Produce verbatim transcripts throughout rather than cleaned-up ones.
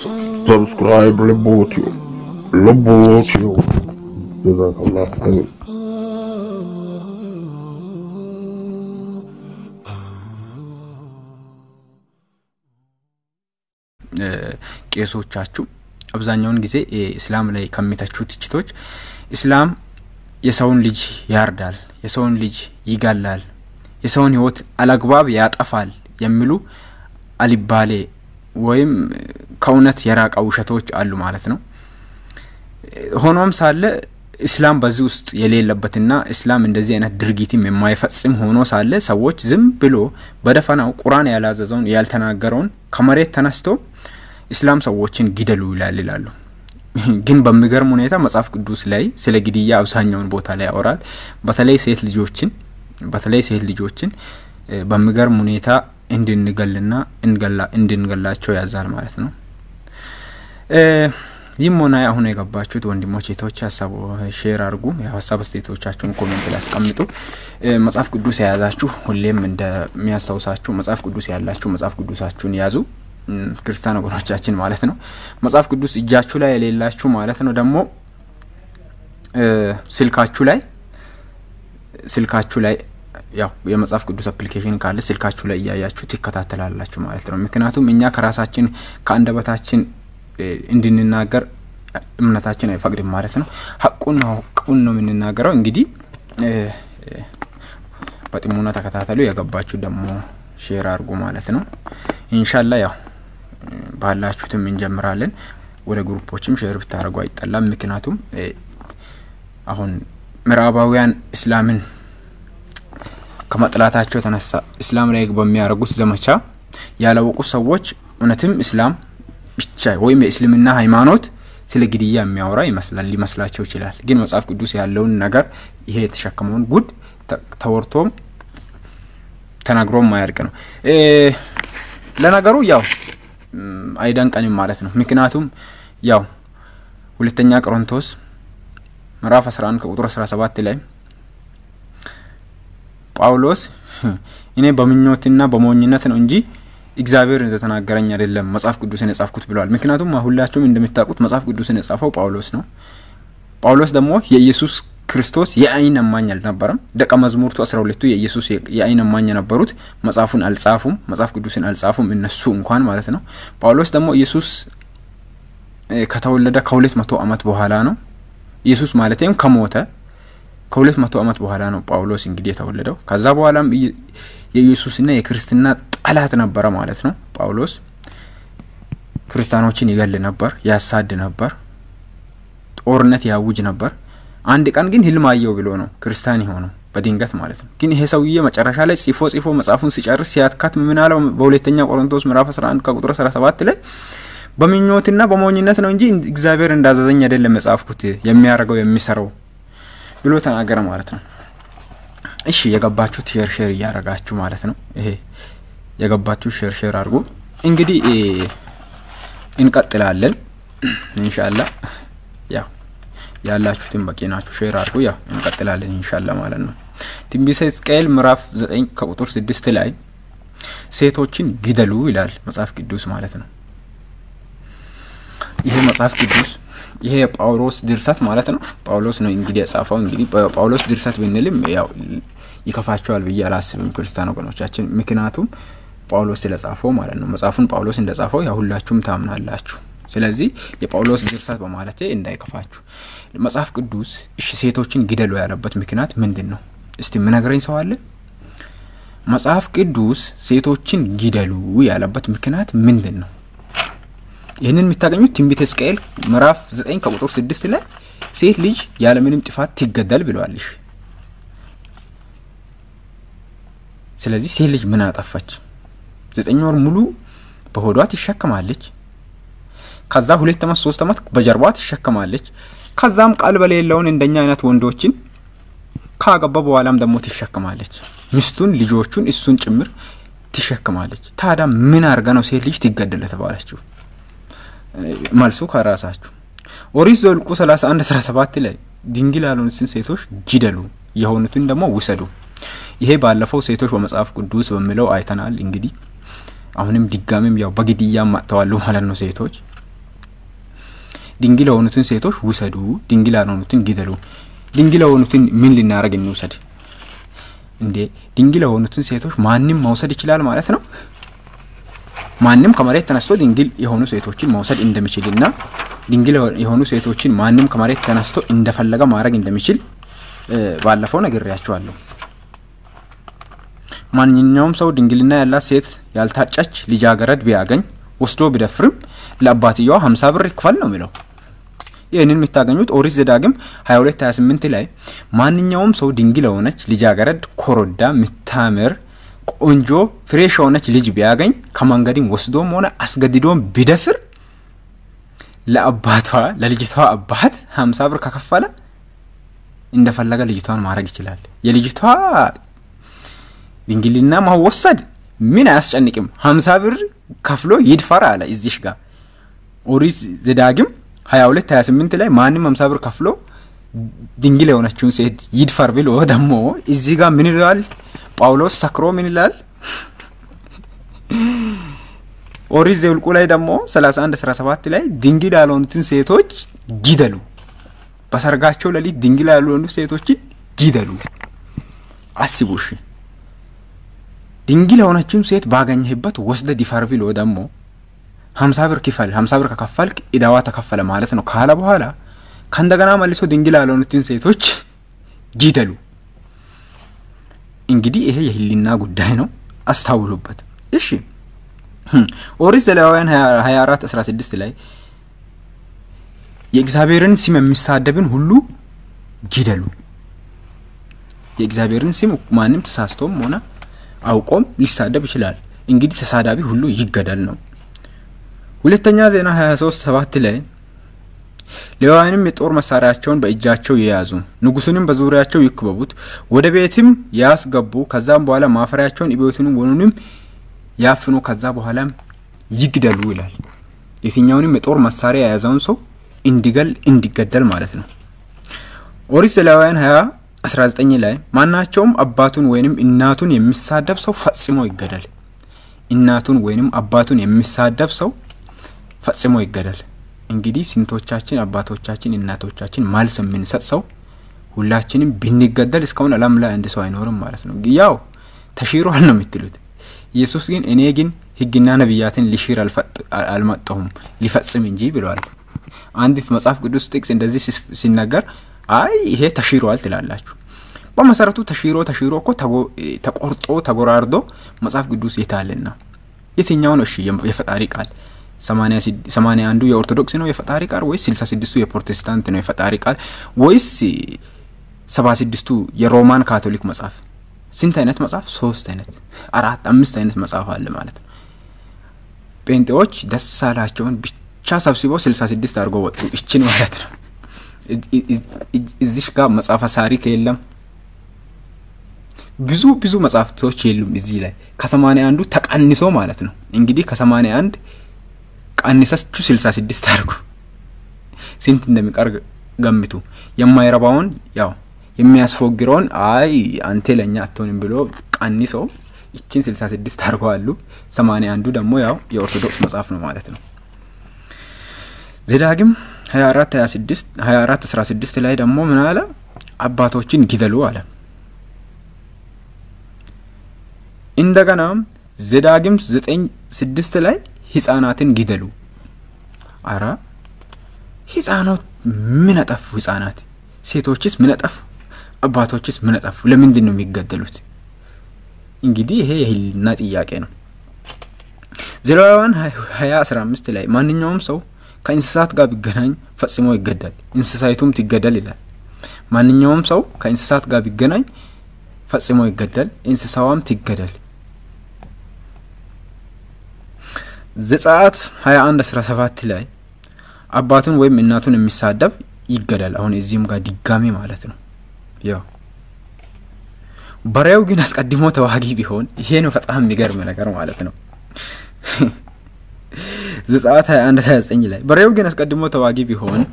سبسكرايب لبوتيو لبوتيو جزاك الله خير ቄሶቻችሁ አብዛኛውን ጊዜ እስላም ላይ ከሚታቹት ትችቶች እስላም የሰውን ልጅ ያርዳል፣ የሰውን ልጅ ይጋላል፣ የሰውን ህይወት አላግባብ ያጠፋል የሚሉ አልባሌ ወይም ከእውነት የራቀ ውሸቶች አሉ ማለት ነው። ሆኖም ሳለ እስላም በዚህ ውስጥ የሌለበትና እስላም እንደዚህ አይነት ድርጊትም የማይፈጽም ሆኖ ሳለ ሰዎች ዝም ብሎ በደፈናው ቁርአን ያላዘዘውን ያልተናገረውን ከመሬት ተነስቶ እስላም ሰዎችን ግደሉ ይላል ይላሉ። ግን በሚገርም ሁኔታ መጽሐፍ ቅዱስ ላይ ስለ ግድያ አብዛኛውን ቦታ ላይ ያወራል። በተለይ ሴት ልጆችን በተለይ ሴት ልጆችን በሚገርም ሁኔታ እንድንገልና እንገላ እንድንገላቸው ያዛል ማለት ነው። ይሞና አሁን የገባችሁት ወንድሞች እህቶች ሐሳብ ሼር አድርጉ፣ የሐሳብ አስተያየቶቻችሁን ኮሜንት ላይ አስቀምጡ። መጽሐፍ ቅዱስ ያያዛችሁ ሁሌም እንደሚያስተውሳችሁ መጽሐፍ ቅዱስ ያላችሁ መጽሐፍ ቅዱሳችሁን ያዙ። ክርስቲያን ወገኖቻችን ማለት ነው። መጽሐፍ ቅዱስ እጃችሁ ላይ የሌላችሁ ማለት ነው ደግሞ ስልካችሁ ላይ ስልካችሁ ላይ ያው የመጽሐፍ ቅዱስ አፕሊኬሽን ካለ ስልካችሁ ላይ ያያችሁ ትከታተላላችሁ ማለት ነው። ምክንያቱም እኛ ከራሳችን ከአንደበታችን እንድንናገር እምነታችን አይፈቅድም ማለት ነው። ሐቁን ነው ሐቁን ነው የምንናገረው። እንግዲህ በጥሞና ተከታተሉ። ያገባችሁ ደግሞ ሼር አድርጉ ማለት ነው። ኢንሻአላህ ያው ባላችሁትም እንጀምራለን። ወደ ግሩፖችም ሼር ብታረጉ አይጠላም። ምክንያቱም አሁን ምዕራባውያን እስላምን ከመጥላታቸው ተነሳ እስላም ላይ በሚያረጉት ዘመቻ ያላወቁ ሰዎች እውነትም እስላም ብቻ ወይም የእስልምና ሃይማኖት ስለ ግድያ የሚያወራ ይመስላል ሊመስላቸው ይችላል። ግን መጽሐፍ ቅዱስ ያለውን ነገር ይሄ የተሸከመውን ጉድ ተወርቶም ተናግሮም ማያርቅ ነው። እ ለነገሩ ያው አይደንቀንም ማለት ነው። ምክንያቱም ያው ሁለተኛ ቆሮንቶስ ምዕራፍ አስራ አንድ ቁጥር አስራ ሰባት ላይ ጳውሎስ እኔ በመኞትና በሞኝነት ነው እንጂ እግዚአብሔር እንደተናገረኝ አይደለም መጽሐፍ ቅዱስን የጻፍኩት ብሏል። ምክንያቱም ሁላችሁም እንደምታውቁት መጽሐፍ ቅዱስን የጻፈው ጳውሎስ ነው። ጳውሎስ ደግሞ የኢየሱስ ክርስቶስ የአይን አማኝ አልነበረም። ደቀ መዝሙርቱ አስራ ሁለቱ የኢየሱስ የአይን አማኝ ነበሩት። መጽሐፉን አልጻፉም፣ መጽሐፍ ቅዱስን አልጻፉም እነሱ እንኳን ማለት ነው። ጳውሎስ ደግሞ ኢየሱስ ከተወለደ ከሁለት መቶ ዓመት በኋላ ነው። ኢየሱስ ማለትም ከሞተ ከሁለት መቶ ዓመት በኋላ ነው ጳውሎስ እንግዲህ የተወለደው። ከዛ በኋላም የኢየሱስና የክርስቲና ጠላት ነበረ ማለት ነው። ጳውሎስ ክርስቲያኖችን ይገል ነበር፣ ያሳድ ነበር፣ ጦርነት ያውጅ ነበር። አንድ ቀን ግን ህልም አየው ብሎ ነው ክርስቲያን ሆኖ በድንገት ማለት ነው። ግን ይሄ ሰውዬ መጨረሻ ላይ ጽፎ ጽፎ መጽሐፉን ሲጨርስ ሲያትካት ምን አለው? በሁለተኛ ቆሮንቶስ ምዕራፍ አስራ አንድ ቁጥር አስራ ሰባት ላይ በመኞትና በሞኝነት ነው እንጂ እግዚአብሔር እንዳዘዘኝ አይደለም የጻፍኩት የሚያረጋው የሚሰራው ብሎ ተናገረ ማለት ነው። እሺ የገባችሁት ሼር ሼር ያረጋችሁ ማለት ነው። ይሄ የገባችሁ ሼር ሼር አድርጉ። እንግዲህ እንቀጥላለን ኢንሻአላህ። ያው ያላችሁትን በቂናችሁ ሼር አድርጉ። ያው እንቀጥላለን ኢንሻአላህ ማለት ነው። ትንቢተ ሕዝቅኤል ምዕራፍ ዘጠኝ ቁጥር ስድስት ላይ ሴቶችን ግደሉ ይላል መጽሐፍ ቅዱስ ማለት ነው። ይሄ መጽሐፍ ቅዱስ ይሄ ጳውሎስ ድርሰት ማለት ነው። ጳውሎስ ነው እንግዲህ የጻፈው። እንግዲህ ጳውሎስ ድርሰት ብንልም ያው ይከፋቸዋል ብዬ አላስብም ክርስቲያን ወገኖቻችን። ምክንያቱም ጳውሎስ ስለጻፈው ማለት ነው። መጽሐፉን ጳውሎስ እንደጻፈው ያው ሁላችሁም ታምናላችሁ። ስለዚህ የጳውሎስ ድርሰት በማለቴ እንዳይከፋችሁ። መጽሐፍ ቅዱስ እሺ ሴቶችን ግደሉ ያለበት ምክንያት ምንድነው? እስቲ ምን ነገረኝ ሰው አለ? መጽሐፍ ቅዱስ ሴቶችን ግደሉ ያለበት ምክንያት ምንድነው? ይሄንን የምታገኙት ትንቢተ ሕዝቅኤል ምዕራፍ ዘጠኝ ቁጥር ስድስት ላይ ሴት ልጅ ያለ ምንም ጥፋት ትገደል ብሏልሽ። ስለዚህ ሴት ልጅ ምን አጠፋች? ዘጠኝ ወር ሙሉ በሆዷ ትሸከማለች። ከዛ ሁለት ዓመት ሶስት ዓመት በጀርባዋ ትሸከማለች። ከዛም ቀልብ የሌለውን እንደኛ አይነት ወንዶችን ካገባ በኋላም ደግሞ ትሸከማለች። ሚስቱን ልጆቹን እሱን ጭምር ትሸከማለች። ታዲያ ምን አርጋ ነው ሴት ልጅ ትገደል ተባለችው? መልሱ ከራሳችሁ ኦሪት ዘኍልቍ ሰላሳ አንድ አስራ ሰባት ላይ ድንግል ያልሆኑትን ሴቶች ግደሉ የሆኑትን ደግሞ ውሰዱ። ይሄ ባለፈው ሴቶች በመጽሐፍ ቅዱስ በሚለው አይተናል። እንግዲህ አሁንም ድጋሚም ያው በግድያ ማጥተዋሉ ማለት ነው ሴቶች ድንግል የሆኑትን ሴቶች ውሰዱ ድንግል ያልሆኑትን ግደሉ ድንግል የሆኑትን ምን ልናረግ እንውሰድ እንዴ ድንግል የሆኑትን ሴቶች ማንንም መውሰድ ይችላል ማለት ነው ማንንም ከመሬት ተነስቶ ድንግል የሆኑ ሴቶችን መውሰድ እንደሚችልና ድንግል የሆኑ ሴቶችን ማንንም ከመሬት ተነስቶ እንደፈለገ ማድረግ እንደሚችል ባለፈው ነግሬያችኋለሁ ማንኛውም ሰው ድንግልና ያላት ሴት ያልታጨች ልጃገረድ ቢያገኝ ወስዶ ቢደፍርም ለአባትየው ሃምሳ ብር ይክፈል ነው የሚለው ይሄንን የምታገኙት ኦሪት ዘዳግም ሃያ ሁለት ሃያ ስምንት ላይ ማንኛውም ሰው ድንግል ሆነች ልጃገረድ ኮሮዳ ምታምር ቆንጆ ፍሬሽ ሆነች ልጅ ቢያገኝ ከመንገድም ወስዶም ሆነ አስገድዶም ቢደፍር ለአባቷ ለልጅቷ አባት ሃምሳ ብር ከከፈለ እንደፈለገ ልጅቷን ማድረግ ይችላል የልጅቷ ድንግልና ማወሰድ ምን አያስጨንቅም ሃምሳ ብር ከፍሎ ይድፈር አለ እዚሽ ጋር ኦሪት ዘዳግም ሃያ ሁለት ሃያ ስምንት ላይ ማንንም ሃምሳ ብር ከፍሎ ድንግል የሆነችውን ሴት ይድፈር ብሎ ደግሞ እዚህ ጋር ምን ይላል ጳውሎስ ሰክሮ ምን ይላል ኦሪት ዘኍልቍ ላይ ደግሞ ሰላሳ አንድ አስራ ሰባት ላይ ድንግል ያልሆኑትን ሴቶች ግደሉ በሰርጋቸው ለሊት ድንግል ያልሆኑ ሴቶችን ግደሉ አስቡሽ ድንግል የሆነችውን ሴት ባገኘህበት ወስደ ዲፈር ብሎ ደግሞ ሃምሳ ብር ክፈል ሃምሳ ብር ከከፈልክ ኢዳዋ ተከፈለ ማለት ነው ካለ በኋላ ከእንደገና መልሶ ድንግል ያልሆኑትን ሴቶች ግደሉ እንግዲህ ይሄ የህሊና ጉዳይ ነው አስተውሉበት እሺ ኦሪት ዘሌዋውያን ሃያ አራት አስራ ስድስት ላይ የእግዚአብሔርን ስም የሚሳደብን ሁሉ ግደሉ የእግዚአብሔርን ስም ማንንም ተሳስቶም ሆነ አውቆም ሊሳደብ ይችላል እንግዲህ ተሳዳቢ ሁሉ ይገደል ነው ሁለተኛ ዜና ሃያ ሶስት ሰባት ላይ ሌዋውያንም የጦር መሳሪያቸውን በእጃቸው ይያዙ ንጉሱንም በዙሪያቸው ይክበቡት ወደ ቤትም ያስገቡ ከዛም በኋላ ማፈሪያቸውን ኢቤቱንም ወኑንም ያፍኑ ከዛ በኋላም ይግደሉ ይላል የትኛውንም የጦር መሳሪያ የያዘውን ሰው እንዲገል እንዲገደል ማለት ነው ኦሪት ዘሌዋውያን ሃያ አስራ ዘጠኝ ላይ ማናቸውም አባቱን ወይንም እናቱን የሚሳደብ ሰው ፈጽሞ ይገደል እናቱን ወይንም አባቱን የሚሳደብ ሰው ፈጽሞ ይገደል እንግዲህ ስንቶቻችን አባቶቻችን እናቶቻችን ማልስ የምንሰጥ ሰው ሁላችንም ብንገደል እስካሁን ዓለም ላይ አንድ ሰው አይኖርም ማለት ነው ያው ተሽሯል ነው የምትሉት ኢየሱስ ግን እኔ ግን ህግና ነብያትን ሊሽር አልመጣሁም ሊፈጽም እንጂ ብለዋል አንድ መጽሐፍ ቅዱስ ጥቅስ እንደዚህ ሲናገር አይ ይሄ ተሽሯል ትላላችሁ በመሰረቱ ተሽሮ ተሽሮ እኮ ተቆርጦ ተጎራርዶ መጽሐፍ ቅዱስ የታለና የትኛው ነው እሺ የፈጣሪ ቃል ሰማንያ አንዱ የኦርቶዶክስ ነው የፈጣሪ ቃል ወይስ ስልሳ ስድስቱ የፕሮቴስታንት ነው የፈጣሪ ቃል ወይስ ሰባ ስድስቱ የሮማን ካቶሊክ መጽሐፍ ስንት አይነት መጽሐፍ ሶስት አይነት አራት አምስት አይነት መጽሐፍ አለ ማለት ነው ጴንጤዎች ደሳላቸውን ብቻ ሰብስበው ስልሳ ስድስት አድርጎ ወጡ እቺን ማለት ነው እዚህ ጋር መጽሐፍ ታሪክ የለም ብዙ ብዙ መጽሐፍቶች የሉም እዚህ ላይ ከሰማንያ አንዱ ተቀንሶ ማለት ነው እንግዲህ ከሰማንያ አንድ ቀንሰስቱ ስልሳ ስድስት አድርጉ ስንት እንደሚቀር ገምቱ የማይረባውን ያው የሚያስፎግረውን አይ አንተ ለኛ አትሆንም ብሎ ቀንሶ እቺን ስልሳ ስድስት አድርገዋሉ ሰማንያ አንዱ ደግሞ ያው የኦርቶዶክስ መጽሐፍ ነው ማለት ነው ዘዳግም ሃያ አራት ሃያ ስድስት ሃያ አራት አስራ ስድስት ላይ ደግሞ ምን አለ አባቶችን ግደሉ አለ እንደገና ዘዳግም ዘጠኝ ስድስት ላይ ህፃናትን ግደሉ አራ ህፃናት ምን አጠፉ ህፃናት ሴቶችስ ምን አጠፉ አባቶችስ ምን አጠፉ ለምንድን ነው የሚገደሉት እንግዲህ ይሄ የህሊና ጥያቄ ነው ዘሌዋውያን ሃያ አስራ አምስት ላይ ማንኛውም ሰው ከእንስሳት ጋር ቢገናኝ ፈጽሞ ይገደል እንስሳይቱም ትገደል ይላል ማንኛውም ሰው ከእንስሳት ጋር ቢገናኝ ፈጽሞ ይገደል እንስሳዋም ትገደል ዘጸአት ሃያ አንድ አስራ ሰባት ላይ አባቱን ወይም እናቱን የሚሳደብ ይገደል አሁን እዚህም ጋር ድጋሚ ማለት ነው ያው በሬው ግን አስቀድሞ ተዋጊ ቢሆን ይሄ ነው በጣም የሚገርም ነገር ማለት ነው ዘጸአት ሃያ አንድ ሃያ ዘጠኝ ላይ በሬው ግን አስቀድሞ ተዋጊ ቢሆን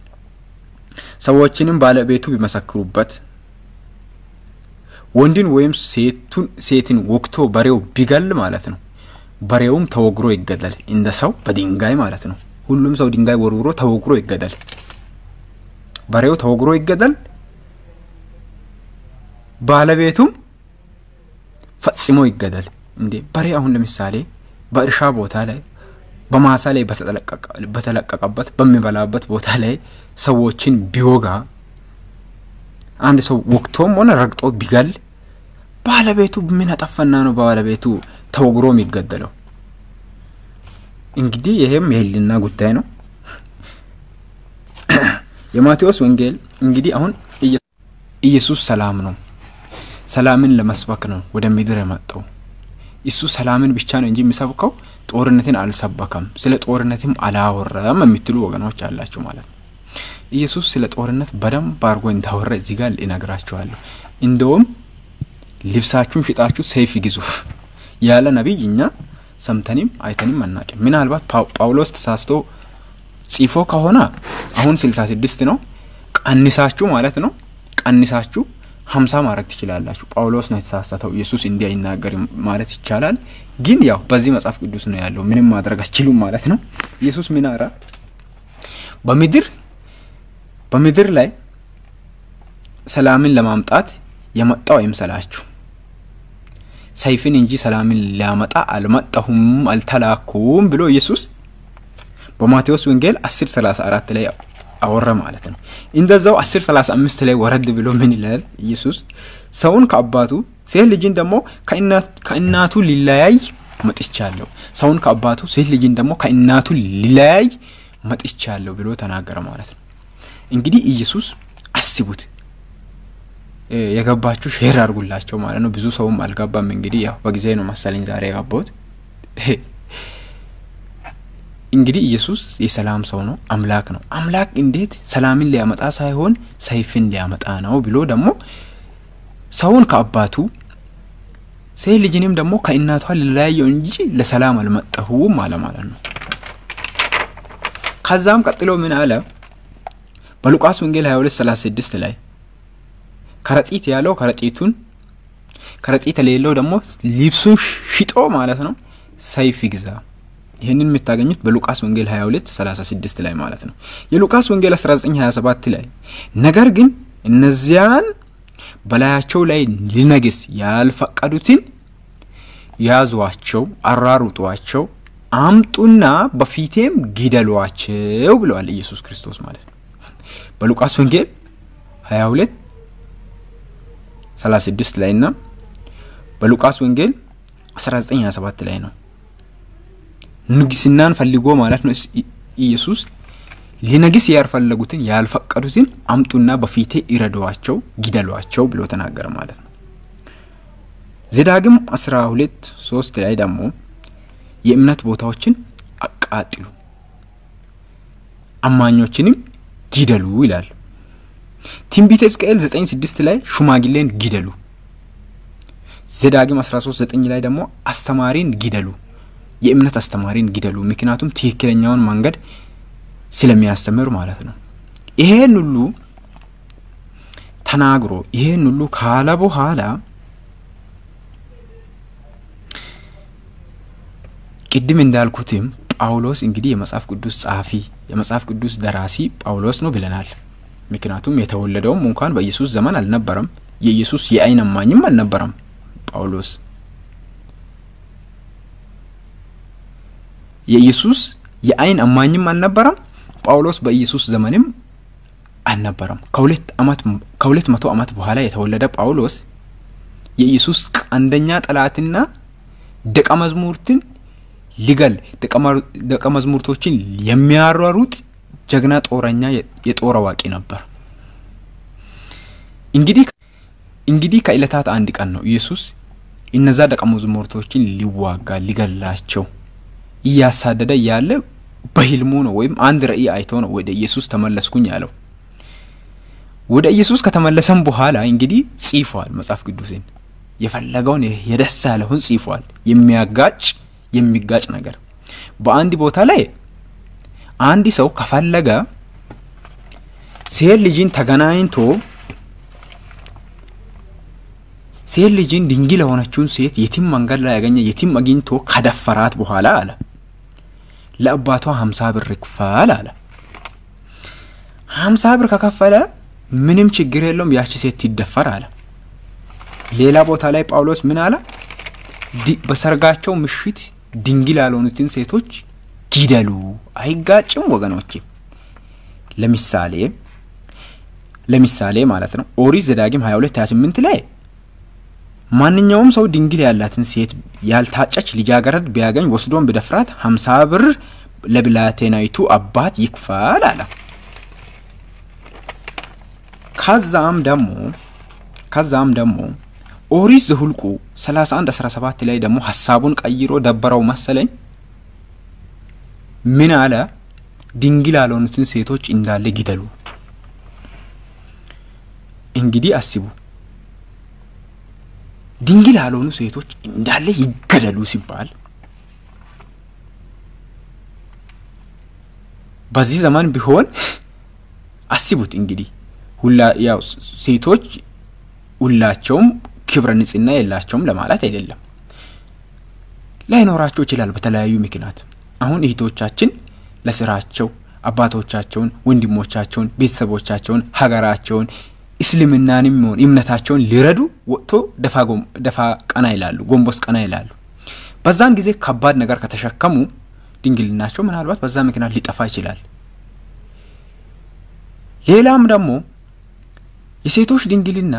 ሰዎችንም ባለቤቱ ቢመሰክሩበት ወንድን ወይም ሴቱን ሴትን ወክቶ በሬው ቢገል ማለት ነው በሬውም ተወግሮ ይገደል እንደ ሰው በድንጋይ ማለት ነው ሁሉም ሰው ድንጋይ ወርውሮ ተወግሮ ይገደል በሬው ተወግሮ ይገደል ባለቤቱም ፈጽሞ ይገደል እንዴ በሬ አሁን ለምሳሌ በእርሻ ቦታ ላይ በማሳ ላይ በተለቀቀ በተለቀቀበት በሚበላበት ቦታ ላይ ሰዎችን ቢወጋ አንድ ሰው ወቅቶም ሆነ ረግጦ ቢገል ባለቤቱ ምን አጠፋና ነው ባለቤቱ ተወግሮ የሚገደለው እንግዲህ ይሄም የህሊና ጉዳይ ነው የማቴዎስ ወንጌል እንግዲህ አሁን ኢየሱስ ሰላም ነው ሰላምን ለመስበክ ነው ወደ ምድር የመጣው እሱ ሰላምን ብቻ ነው እንጂ የሚሰብከው ጦርነትን አልሰበከም ስለ ጦርነትም አላወራም የሚትሉ ወገኖች አላችሁ ማለት ነው ኢየሱስ ስለ ጦርነት በደንብ አርጎ እንዳወራ እዚህ ጋር ልነግራችኋለሁ እንደውም ልብሳችሁን ሽጣችሁ ሰይፍ ይግዙ ያለ ነብይኛ ሰምተንም አይተንም አናቀም ምናልባት ጳውሎስ ተሳስቶ ጽፎ ከሆነ አሁን ስልሳ ስድስት ነው ቀንሳችሁ ማለት ነው ቀንሳችሁ ሀምሳ ማድረግ ትችላላችሁ ጳውሎስ ነው የተሳሳተው ኢየሱስ እንዲያ ይናገር ማለት ይቻላል ግን ያው በዚህ መጽሐፍ ቅዱስ ነው ያለው ምንም ማድረግ አትችሉም ማለት ነው ኢየሱስ ምን አራ በመድር በመድር ላይ ሰላምን ለማምጣት የመጣው አይምሰላችሁ ሰይፍን እንጂ ሰላምን ሊያመጣ አልመጣሁም አልተላኩም ብሎ ኢየሱስ በማቴዎስ ወንጌል አስር ሰላሳ አራት ላይ አወራ ማለት ነው እንደዛው አስር ሰላሳ አምስት ላይ ወረድ ብሎ ምን ይላል ኢየሱስ ሰውን ከአባቱ ሴት ልጅን ደግሞ ከእናት ከእናቱ ሊለያይ መጥቻለሁ ሰውን ከአባቱ ሴት ልጅን ደግሞ ከእናቱ ሊለያይ መጥቻለሁ ብሎ ተናገረ ማለት ነው እንግዲህ ኢየሱስ አስቡት የገባችሁ ሼር አድርጉላችሁ ማለት ነው ብዙ ሰውም አልገባም እንግዲህ ያው በጊዜ ነው መሰለኝ ዛሬ የገባሁት እንግዲህ ኢየሱስ የሰላም ሰው ነው አምላክ ነው አምላክ እንዴት ሰላምን ሊያመጣ ሳይሆን ሰይፍን ሊያመጣ ነው ብሎ ደግሞ ሰውን ከአባቱ ሴት ልጅንም ደግሞ ከእናቷ ሊለያየው እንጂ ለሰላም አልመጣሁም ማለት ነው ከዛም ቀጥሎ ምን አለ በሉቃስ ወንጌል ሃያ ሁለት ሰላሳ ስድስት ላይ ከረጢት ያለው ከረጢቱን ከረጢት የሌለው ደግሞ ልብሱን ሽጦ ማለት ነው ሰይፍ ይግዛ ይሄንን የምታገኙት በሉቃስ ወንጌል ሃያ ሁለት ሰላሳ ስድስት ላይ ማለት ነው የሉቃስ ወንጌል አስራ ዘጠኝ ሃያ ሰባት ላይ ነገር ግን እነዚያን በላያቸው ላይ ሊነግስ ያልፈቀዱትን ያዟቸው አራሩጧቸው አምጡና በፊቴም ግደሏቸው ብለዋል ኢየሱስ ክርስቶስ ማለት ነው በሉቃስ ወንጌል ሃያ ሁለት ሰላሳ ስድስት ላይና በሉቃስ ወንጌል አስራ ዘጠኝ ሃያ ሰባት ላይ ነው ንግስናን ፈልጎ ማለት ነው ኢየሱስ ሊነግስ ያልፈለጉትን ያልፈቀዱትን አምጡና በፊቴ ይረዷቸው ግደሏቸው ብሎ ተናገረ ማለት ነው ዘዳግም አስራ ሁለት ሶስት ላይ ደግሞ የእምነት ቦታዎችን አቃጥሉ አማኞችንም ግደሉ ይላል ትንቢተ ሕዝቅኤል ዘጠኝ ስድስት ላይ ሹማግሌን ግደሉ ዘዳግም አስራ ሶስት ዘጠኝ ላይ ደግሞ አስተማሪን ግደሉ የእምነት አስተማሪን ግደሉ ምክንያቱም ትክክለኛውን መንገድ ስለሚያስተምር ማለት ነው ይሄን ሁሉ ተናግሮ ይሄን ሁሉ ካለ በኋላ ቅድም እንዳልኩትም ጳውሎስ እንግዲህ የመጽሐፍ ቅዱስ ጻፊ የመጽሐፍ ቅዱስ ደራሲ ጳውሎስ ነው ብለናል ምክንያቱም የተወለደውም እንኳን በኢየሱስ ዘመን አልነበረም የኢየሱስ የአይን አማኝም አልነበረም ጳውሎስ የኢየሱስ የአይን አማኝም አልነበረም ጳውሎስ በኢየሱስ ዘመንም አልነበረም ከሁለት አመት ከሁለት መቶ አመት በኋላ የተወለደ ጳውሎስ የኢየሱስ አንደኛ ጠላትና ደቀ መዝሙርትን ሊገል ደቀ መዝሙርቶችን የሚያሯሩጥ ጀግና ጦረኛ የጦር አዋቂ ነበር እንግዲህ እንግዲህ ከዕለታት አንድ ቀን ነው ኢየሱስ እነዛ ደቀ መዝሙርቶችን ሊዋጋ ሊገላቸው ያሳደደ ያለ በህልሙ ነው ወይም አንድ ራእይ አይቶ ነው ወደ ኢየሱስ ተመለስኩኝ ያለው ወደ ኢየሱስ ከተመለሰም በኋላ እንግዲህ ጽፏል መጽሐፍ ቅዱስን የፈለገውን የደስ ያለውን ጽፏል የሚያጋጭ የሚጋጭ ነገር በአንድ ቦታ ላይ አንድ ሰው ከፈለገ ሴት ልጅን ተገናኝቶ ሴት ልጅን ድንግል ሆነችውን ሴት የቲም መንገድ ላይ ያገኘ የቲም አግኝቶ ከደፈራት በኋላ አለ ለአባቷ ሃምሳ ብር ይክፈል አለ። ሃምሳ ብር ከከፈለ ምንም ችግር የለውም ያቺ ሴት ይደፈር አለ። ሌላ ቦታ ላይ ጳውሎስ ምን አለ? በሰርጋቸው ምሽት ድንግል ያልሆኑትን ሴቶች ግደሉ። አይጋጭም ወገኖቼ? ለምሳሌ ለምሳሌ ማለት ነው ኦሪት ዘዳግም ሃያ ሁለት ሃያ ስምንት ላይ ማንኛውም ሰው ድንግል ያላትን ሴት ያልታጨች ልጃገረድ ቢያገኝ ወስዶን በደፍራት ሃምሳ ብር ለብላቴናይቱ አባት ይክፈል አለ። ከዛም ደሞ ከዛም ደሞ ኦሪት ዘሁልቁ ሰላሳ አንድ አስራ ሰባት ላይ ደሞ ሐሳቡን ቀይሮ ደበረው መሰለኝ ምን አለ? ድንግል ያልሆኑትን ሴቶች እንዳለ ግደሉ። እንግዲህ አስቡ ድንግል ያልሆኑ ሴቶች እንዳለ ይገደሉ ሲባል በዚህ ዘመን ቢሆን አስቡት እንግዲህ ሁላ ያው ሴቶች ሁላቸውም ክብረ ንጽህና የላቸውም ለማለት አይደለም። ላይኖራቸው ይችላል በተለያዩ ምክንያት። አሁን እህቶቻችን ለስራቸው አባቶቻቸውን፣ ወንድሞቻቸውን፣ ቤተሰቦቻቸውን፣ ሀገራቸውን እስልምናንም ሆነ እምነታቸውን ሊረዱ ወጥቶ ደፋጎም ደፋ ቀና ይላሉ፣ ጎንቦስ ቀና ይላሉ። በዛን ጊዜ ከባድ ነገር ከተሸከሙ ድንግልናቸው ምናልባት በዛ ምክንያት ሊጠፋ ይችላል። ሌላም ደግሞ የሴቶች ድንግልና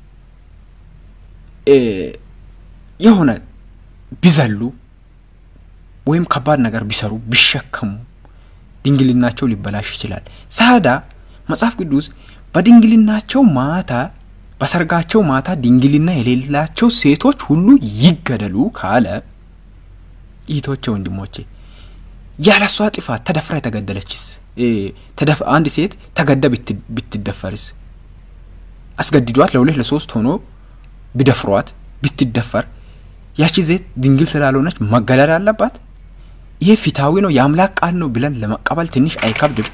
የሆነ ቢዘሉ ወይም ከባድ ነገር ቢሰሩ ቢሸከሙ ድንግልናቸው ሊበላሽ ይችላል። ሳዳ መጽሐፍ ቅዱስ በድንግልናቸው ማታ በሰርጋቸው ማታ ድንግልና የሌላቸው ሴቶች ሁሉ ይገደሉ ካለ እህቶቼ ወንድሞቼ ያለሷ ጥፋት ተደፍራ የተገደለችስ ተደፍ አንድ ሴት ተገደ ብትደፈርስ አስገድዷት ለሁለት ለሶስት ሆኖ ቢደፍሯት ብትደፈር ያቺ ሴት ድንግል ስላልሆነች መገደል አለባት? ይሄ ፍትሃዊ ነው የአምላክ ቃል ነው ብለን ለመቀበል ትንሽ አይከብድም?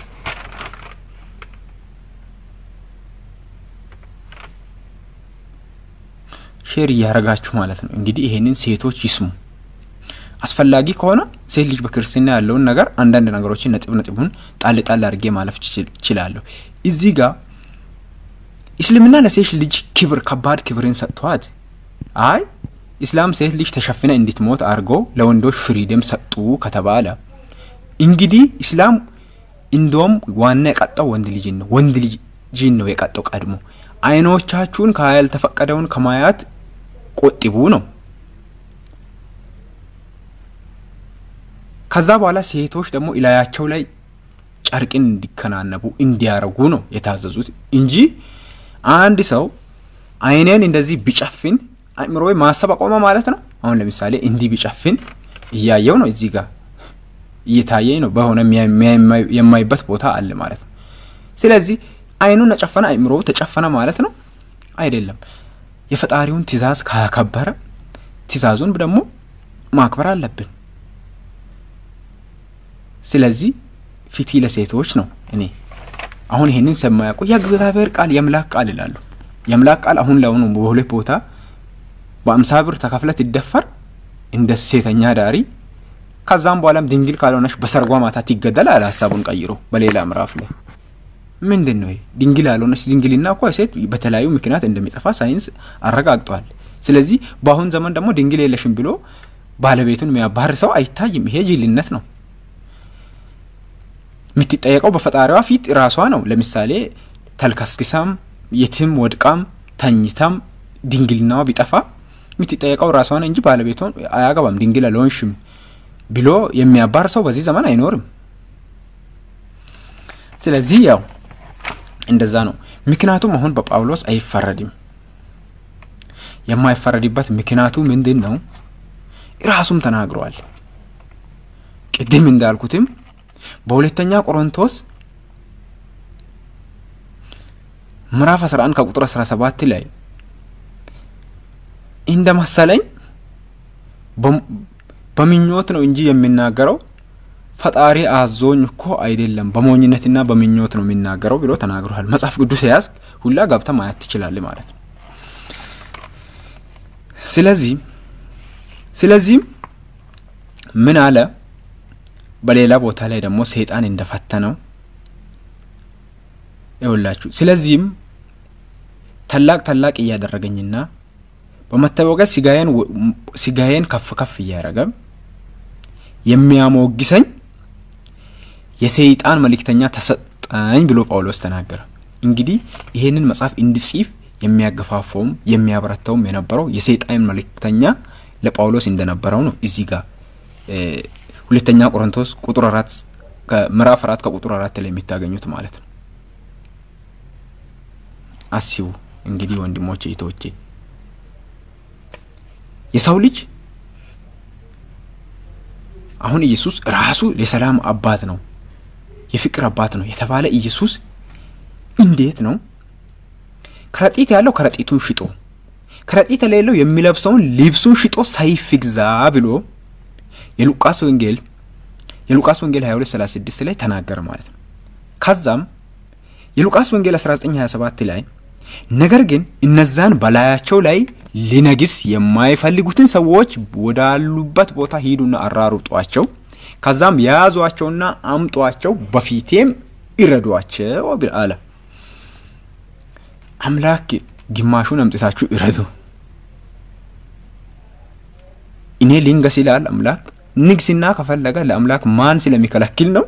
ሼር ያረጋችሁ ማለት ነው። እንግዲህ ይሄንን ሴቶች ይስሙ። አስፈላጊ ከሆነ ሴት ልጅ በክርስቲያና ያለውን ነገር አንዳንድ ነገሮችን ነጥብ ነጥቡን ጣል ጣል አድርጌ ማለፍ ይችላል። እዚህ ጋር እስልምና ለሴት ልጅ ክብር ከባድ ክብርን ሰጥቷት አይ እስላም ሴት ልጅ ተሸፍነ እንድትሞት አርጎ ለወንዶች ፍሪደም ሰጡ ከተባለ እንግዲህ እስላም እንደውም ዋና የቀጣው ወንድ ልጅ ነው። ወንድ ልጅ ነው የቀጣው ቀድሞ አይኖቻችሁን ካያል ተፈቀደውን ከማያት ቆጥቡ ነው። ከዛ በኋላ ሴቶች ደግሞ ኢላያቸው ላይ ጨርቅን እንዲከናነቡ እንዲያረጉ ነው የታዘዙት እንጂ አንድ ሰው አይኔን እንደዚህ ቢጨፍን አይምሮይ ማሰብ አቆመ ማለት ነው። አሁን ለምሳሌ እንዲህ ቢጨፍን እያየው ነው እዚህ ጋር እየታየኝ ነው በሆነ የማይበት ቦታ አለ ማለት ነው። ስለዚህ አይኑን ተጨፈነ አይምሮ ተጨፈነ ማለት ነው አይደለም። የፈጣሪውን ትእዛዝ ካከበረ ትእዛዙን ደግሞ ማክበር አለብን። ስለዚህ ፊቲ ለሴቶች ነው። እኔ አሁን ይሄንን ሰማያቆ የእግዚአብሔር ቃል የአምላክ ቃል ይላሉ። የአምላክ ቃል አሁን ለአሁኑ በሁለት ቦታ በአምሳ ብር ተከፍለት ይደፈር እንደ ሴተኛ ዳሪ ከዛም በኋላም ድንግል ካልሆነች በሰርጓ ማታ ትገደል አለ ሐሳቡን ቀይሮ በሌላ ምዕራፍ ላይ ምንድነው ይሄ? ድንግል ያልሆነች ድንግልና እኮ ሴት በተለያዩ ምክንያት እንደሚጠፋ ሳይንስ አረጋግጧል። ስለዚህ በአሁን ዘመን ደግሞ ድንግል የለሽም ብሎ ባለቤቱን የሚያባር ሰው አይታይም። ይሄ ጅልነት ነው። ምትጠየቀው በፈጣሪዋ ፊት ራሷ ነው። ለምሳሌ ተልከስክሳም የትም ወድቃም ተኝታም ድንግልናዋ ቢጠፋ ምትጠየቀው ራሷ ነው እንጂ ባለቤቱን አያገባም። ድንግል አልሆንሽም ብሎ የሚያባር ሰው በዚህ ዘመን አይኖርም። ስለዚህ ያው እንደዛ ነው። ምክንያቱም አሁን በጳውሎስ አይፈረድም። የማይፈረድበት ምክንያቱ ምንድነው? ራሱም ተናግሯል። ቅድም እንዳልኩትም በሁለተኛ ቆሮንቶስ ምዕራፍ አስራ አንድ ከቁጥር አስራ ሰባት ላይ እንደመሰለኝ በሚኞት ነው እንጂ የሚናገረው ፈጣሪ አዞኝ እኮ አይደለም በሞኝነትና በሚኞት ነው የሚናገረው ብሎ ተናግሯል። መጽሐፍ ቅዱስ ያዝ ሁላ ጋብታ ማየት ይችላል ማለት ነው። ስለዚህ ስለዚህ ምን አለ በሌላ ቦታ ላይ ደግሞ ሰይጣን እንደፈተነው ይወላችሁ ስለዚህም ታላቅ ታላቅ ያደረገኝና በመተወገስ ሲጋየን ሲጋየን ከፍ ከፍ ያረጋ የሚያሞግሰኝ የሰይጣን መልእክተኛ ተሰጣኝ ብሎ ጳውሎስ ተናገረ እንግዲህ ይሄንን መጽሐፍ እንዲጽፍ የሚያገፋፈውም የሚያበረታውም የነበረው የሰይጣን መልእክተኛ ለጳውሎስ እንደነበረው ነው እዚህ ጋር ሁለተኛ ቆሮንቶስ ቁጥር አራት ከምዕራፍ አራት ከቁጥር አራት ላይ የሚታገኙት ማለት ነው አሲው እንግዲህ ወንድሞቼ እህቶቼ የሰው ልጅ አሁን ኢየሱስ ራሱ የሰላም አባት ነው የፍቅር አባት ነው የተባለ ኢየሱስ እንዴት ነው ከረጢት ያለው ከረጢቱን ሽጦ ከረጢት የሌለው የሚለብሰውን ልብሱን ሽጦ ሳይፍግዛ ብሎ የሉቃስ ወንጌል የሉቃስ ወንጌል ሃያ ሁለት ሰላሳ ስድስት ላይ ተናገረ ማለት ነው ከዛም የሉቃስ ወንጌል አስራ ዘጠኝ ሃያ ሰባት ላይ ነገር ግን እነዛን በላያቸው ላይ ሊነግስ የማይፈልጉትን ሰዎች ወዳሉበት ቦታ ሄዱና አራሩጧቸው ከዛም ያዟቸውና አምጧቸው በፊቴም ይረዷቸው አለ አምላክ ግማሹን አምጥታችሁ ይረዱ እኔ ሊንገስ ይላል አምላክ ንግስና ከፈለገ ለአምላክ ማን ስለሚከለክል ነው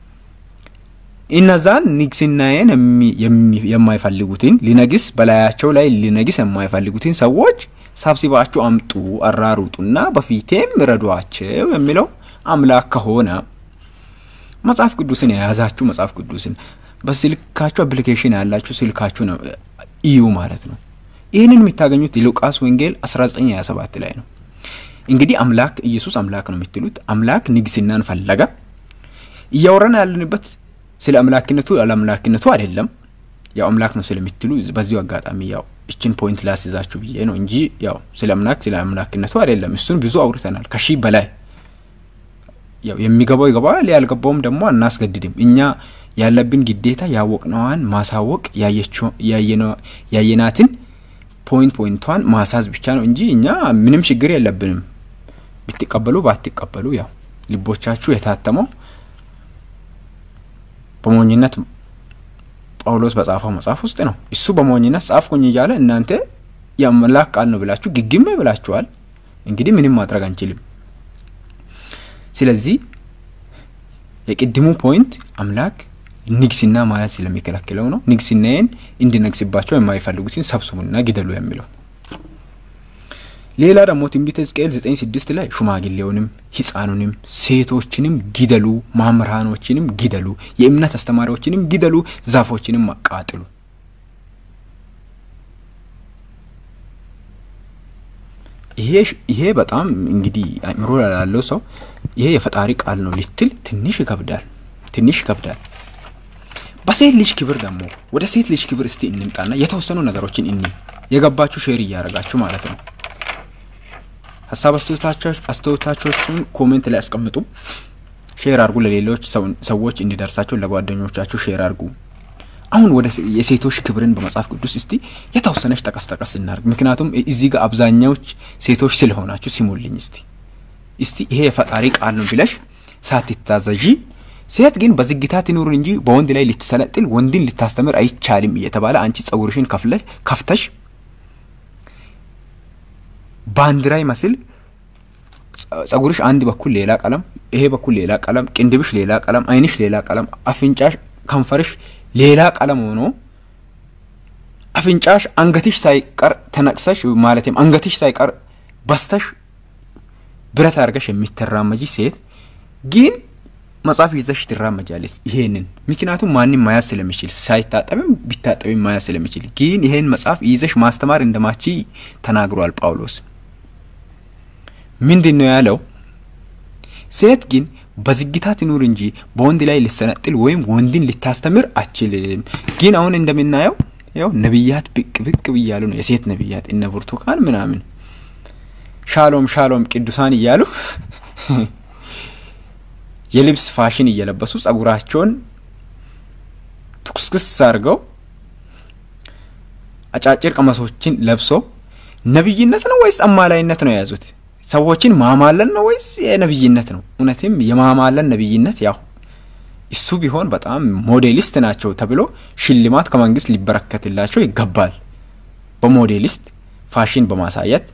እነዛን ንግስናዬን የማይፈልጉትን ሊነግስ በላያቸው ላይ ሊነግስ የማይፈልጉትን ሰዎች ሰብስባችሁ አምጡ አራሩጡና በፊቴም ይረዷቸው የሚለው አምላክ ከሆነ መጽሐፍ ቅዱስን ያዛችሁ መጽሐፍ ቅዱስን በስልካችሁ አፕሊኬሽን ያላችሁ ስልካችሁ ነው እዩ ማለት ነው ይሄንን የሚታገኙት ሉቃስ ወንጌል አስራ ዘጠኝ ሃያ ሰባት ላይ ነው እንግዲህ አምላክ ኢየሱስ አምላክ ነው የምትሉት አምላክ ንግስናን ፈለገ ያወራን ያለንበት ስለ አምላክነቱ አላምላክነቱ አይደለም ያው አምላክ ነው ስለምትሉ በዚሁ አጋጣሚ ያው እቺን ፖይንት ላስይዛችሁ ብዬ ነው እንጂ ያው ስለ አምላክ ስለ አምላክነቱ አይደለም እሱን ብዙ አውርተናል ከሺ በላይ ያው የሚገባው ይገባል ያልገባውም ደግሞ እናስገድድም እኛ ያለብን ግዴታ ያወቅነዋን ማሳወቅ ያየችው ያየነው ያየናትን ፖይንት ፖይንቷን ማሳዝ ብቻ ነው እንጂ እኛ ምንም ችግር የለብንም ብትቀበሉ ባትቀበሉ ያው ልቦቻችሁ የታተመው በሞኝነት ጳውሎስ በጻፈው መጽሐፍ ውስጥ ነው እሱ በሞኝነት ጻፍኩኝ ይያለ እናንተ ያምላክ ቃል ነው ብላችሁ ግግም ብላችኋል እንግዲህ ምንም ማድረግ አንችልም ስለዚህ የቅድሙ ፖይንት አምላክ ንግስና ማለት ስለሚከለክለው ነው ንግስናን እንድነግስባቸው የማይፈልጉትን ሰብስቡና ግደሉ የሚለው ሌላ ደግሞ ትንቢተ ሕዝቅኤል ዘጠኝ ስድስት ላይ ሽማግሌውንም ሕፃኑንም ሴቶችንም ግደሉ ማምራኖችንም ግደሉ የእምነት አስተማሪዎችንም ግደሉ ዛፎችንም አቃጥሉ ይሄ ይሄ በጣም እንግዲህ አእምሮ ያለው ሰው ይሄ የፈጣሪ ቃል ነው ልትል ትንሽ ይከብዳል ትንሽ ይከብዳል በሴት ልጅ ክብር ደግሞ ወደ ሴት ልጅ ክብር እስቲ እንምጣና የተወሰኑ ነገሮችን እኒ የገባችሁ ሼር ያያረጋችሁ ማለት ነው ሐሳብ አስተያየታችሁን ኮሜንት ላይ አስቀምጡ ሼር አድርጉ ለሌሎች ሰዎች እንዲደርሳቸው ለጓደኞቻችሁ ሼር አድርጉ አሁን ወደ የሴቶች ክብርን በመጽሐፍ ቅዱስ እስቲ የተወሰነች ተቀስ ተቀስ እናርግ ምክንያቱም እዚህ ጋር አብዛኛዎች ሴቶች ስለሆናችሁ ሲሙልኝ እስቲ እስቲ ይሄ የፈጣሪ ቃል ነው ብለሽ ሳትታዘጂ ሴት ግን በዝግታ ትኑር እንጂ በወንድ ላይ ልትሰለጥል ወንድን ልታስተምር አይቻልም እየተባለ አንቺ ጸጉርሽን ከፍለሽ ከፍተሽ ባንዲራይ መስል ጸጉርሽ አንድ በኩል ሌላ ቀለም ይሄ በኩል ሌላ ቀለም ቅንድብሽ ሌላ ቀለም አይንሽ ሌላ ቀለም አፍንጫሽ ከንፈርሽ ሌላ ቀለም ሆኖ አፍንጫሽ አንገትሽ ሳይቀር ተነቅሰሽ ማለትም አንገትሽ ሳይቀር በስተሽ ብረት አርገሽ የሚተራመጂ ሴት ግን መጽሐፍ ይዘሽ ትራመጃለሽ ይሄንን ምክንያቱም ማንንም ማያስ ስለሚችል ሳይታጠብም ቢታጠብም ማያስ ስለሚችል ግን ይሄን መጽሐፍ ይዘሽ ማስተማር እንደማቺ ተናግሯል ጳውሎስ ምንድነው ያለው ሴት ግን በዝግታ ትኑር እንጂ በወንድ ላይ ልሰነጥል ወይም ወንድን ልታስተምር አችልም ግን አሁን እንደምናየው ያው ነብያት ብቅ ብቅ ይያሉ ነው የሴት ነብያት እነ ብርቱካን ምናምን ሻሎም ሻሎም ቅዱሳን ይያሉ የልብስ ፋሽን እየለበሱ ጸጉራቸውን ትኩስክስ አርገው አጫጭር ቀመሶችን ለብሶ ነብይነት ነው ወይስ አማላይነት ነው ያዙት ሰዎችን ማማለን ነው ወይስ የነብይነት ነው? እውነትም የማማለን ነብይነት ያው እሱ ቢሆን በጣም ሞዴሊስት ናቸው ተብሎ ሽልማት ከመንግስት ሊበረከትላቸው ይገባል። በሞዴሊስት ፋሽን በማሳየት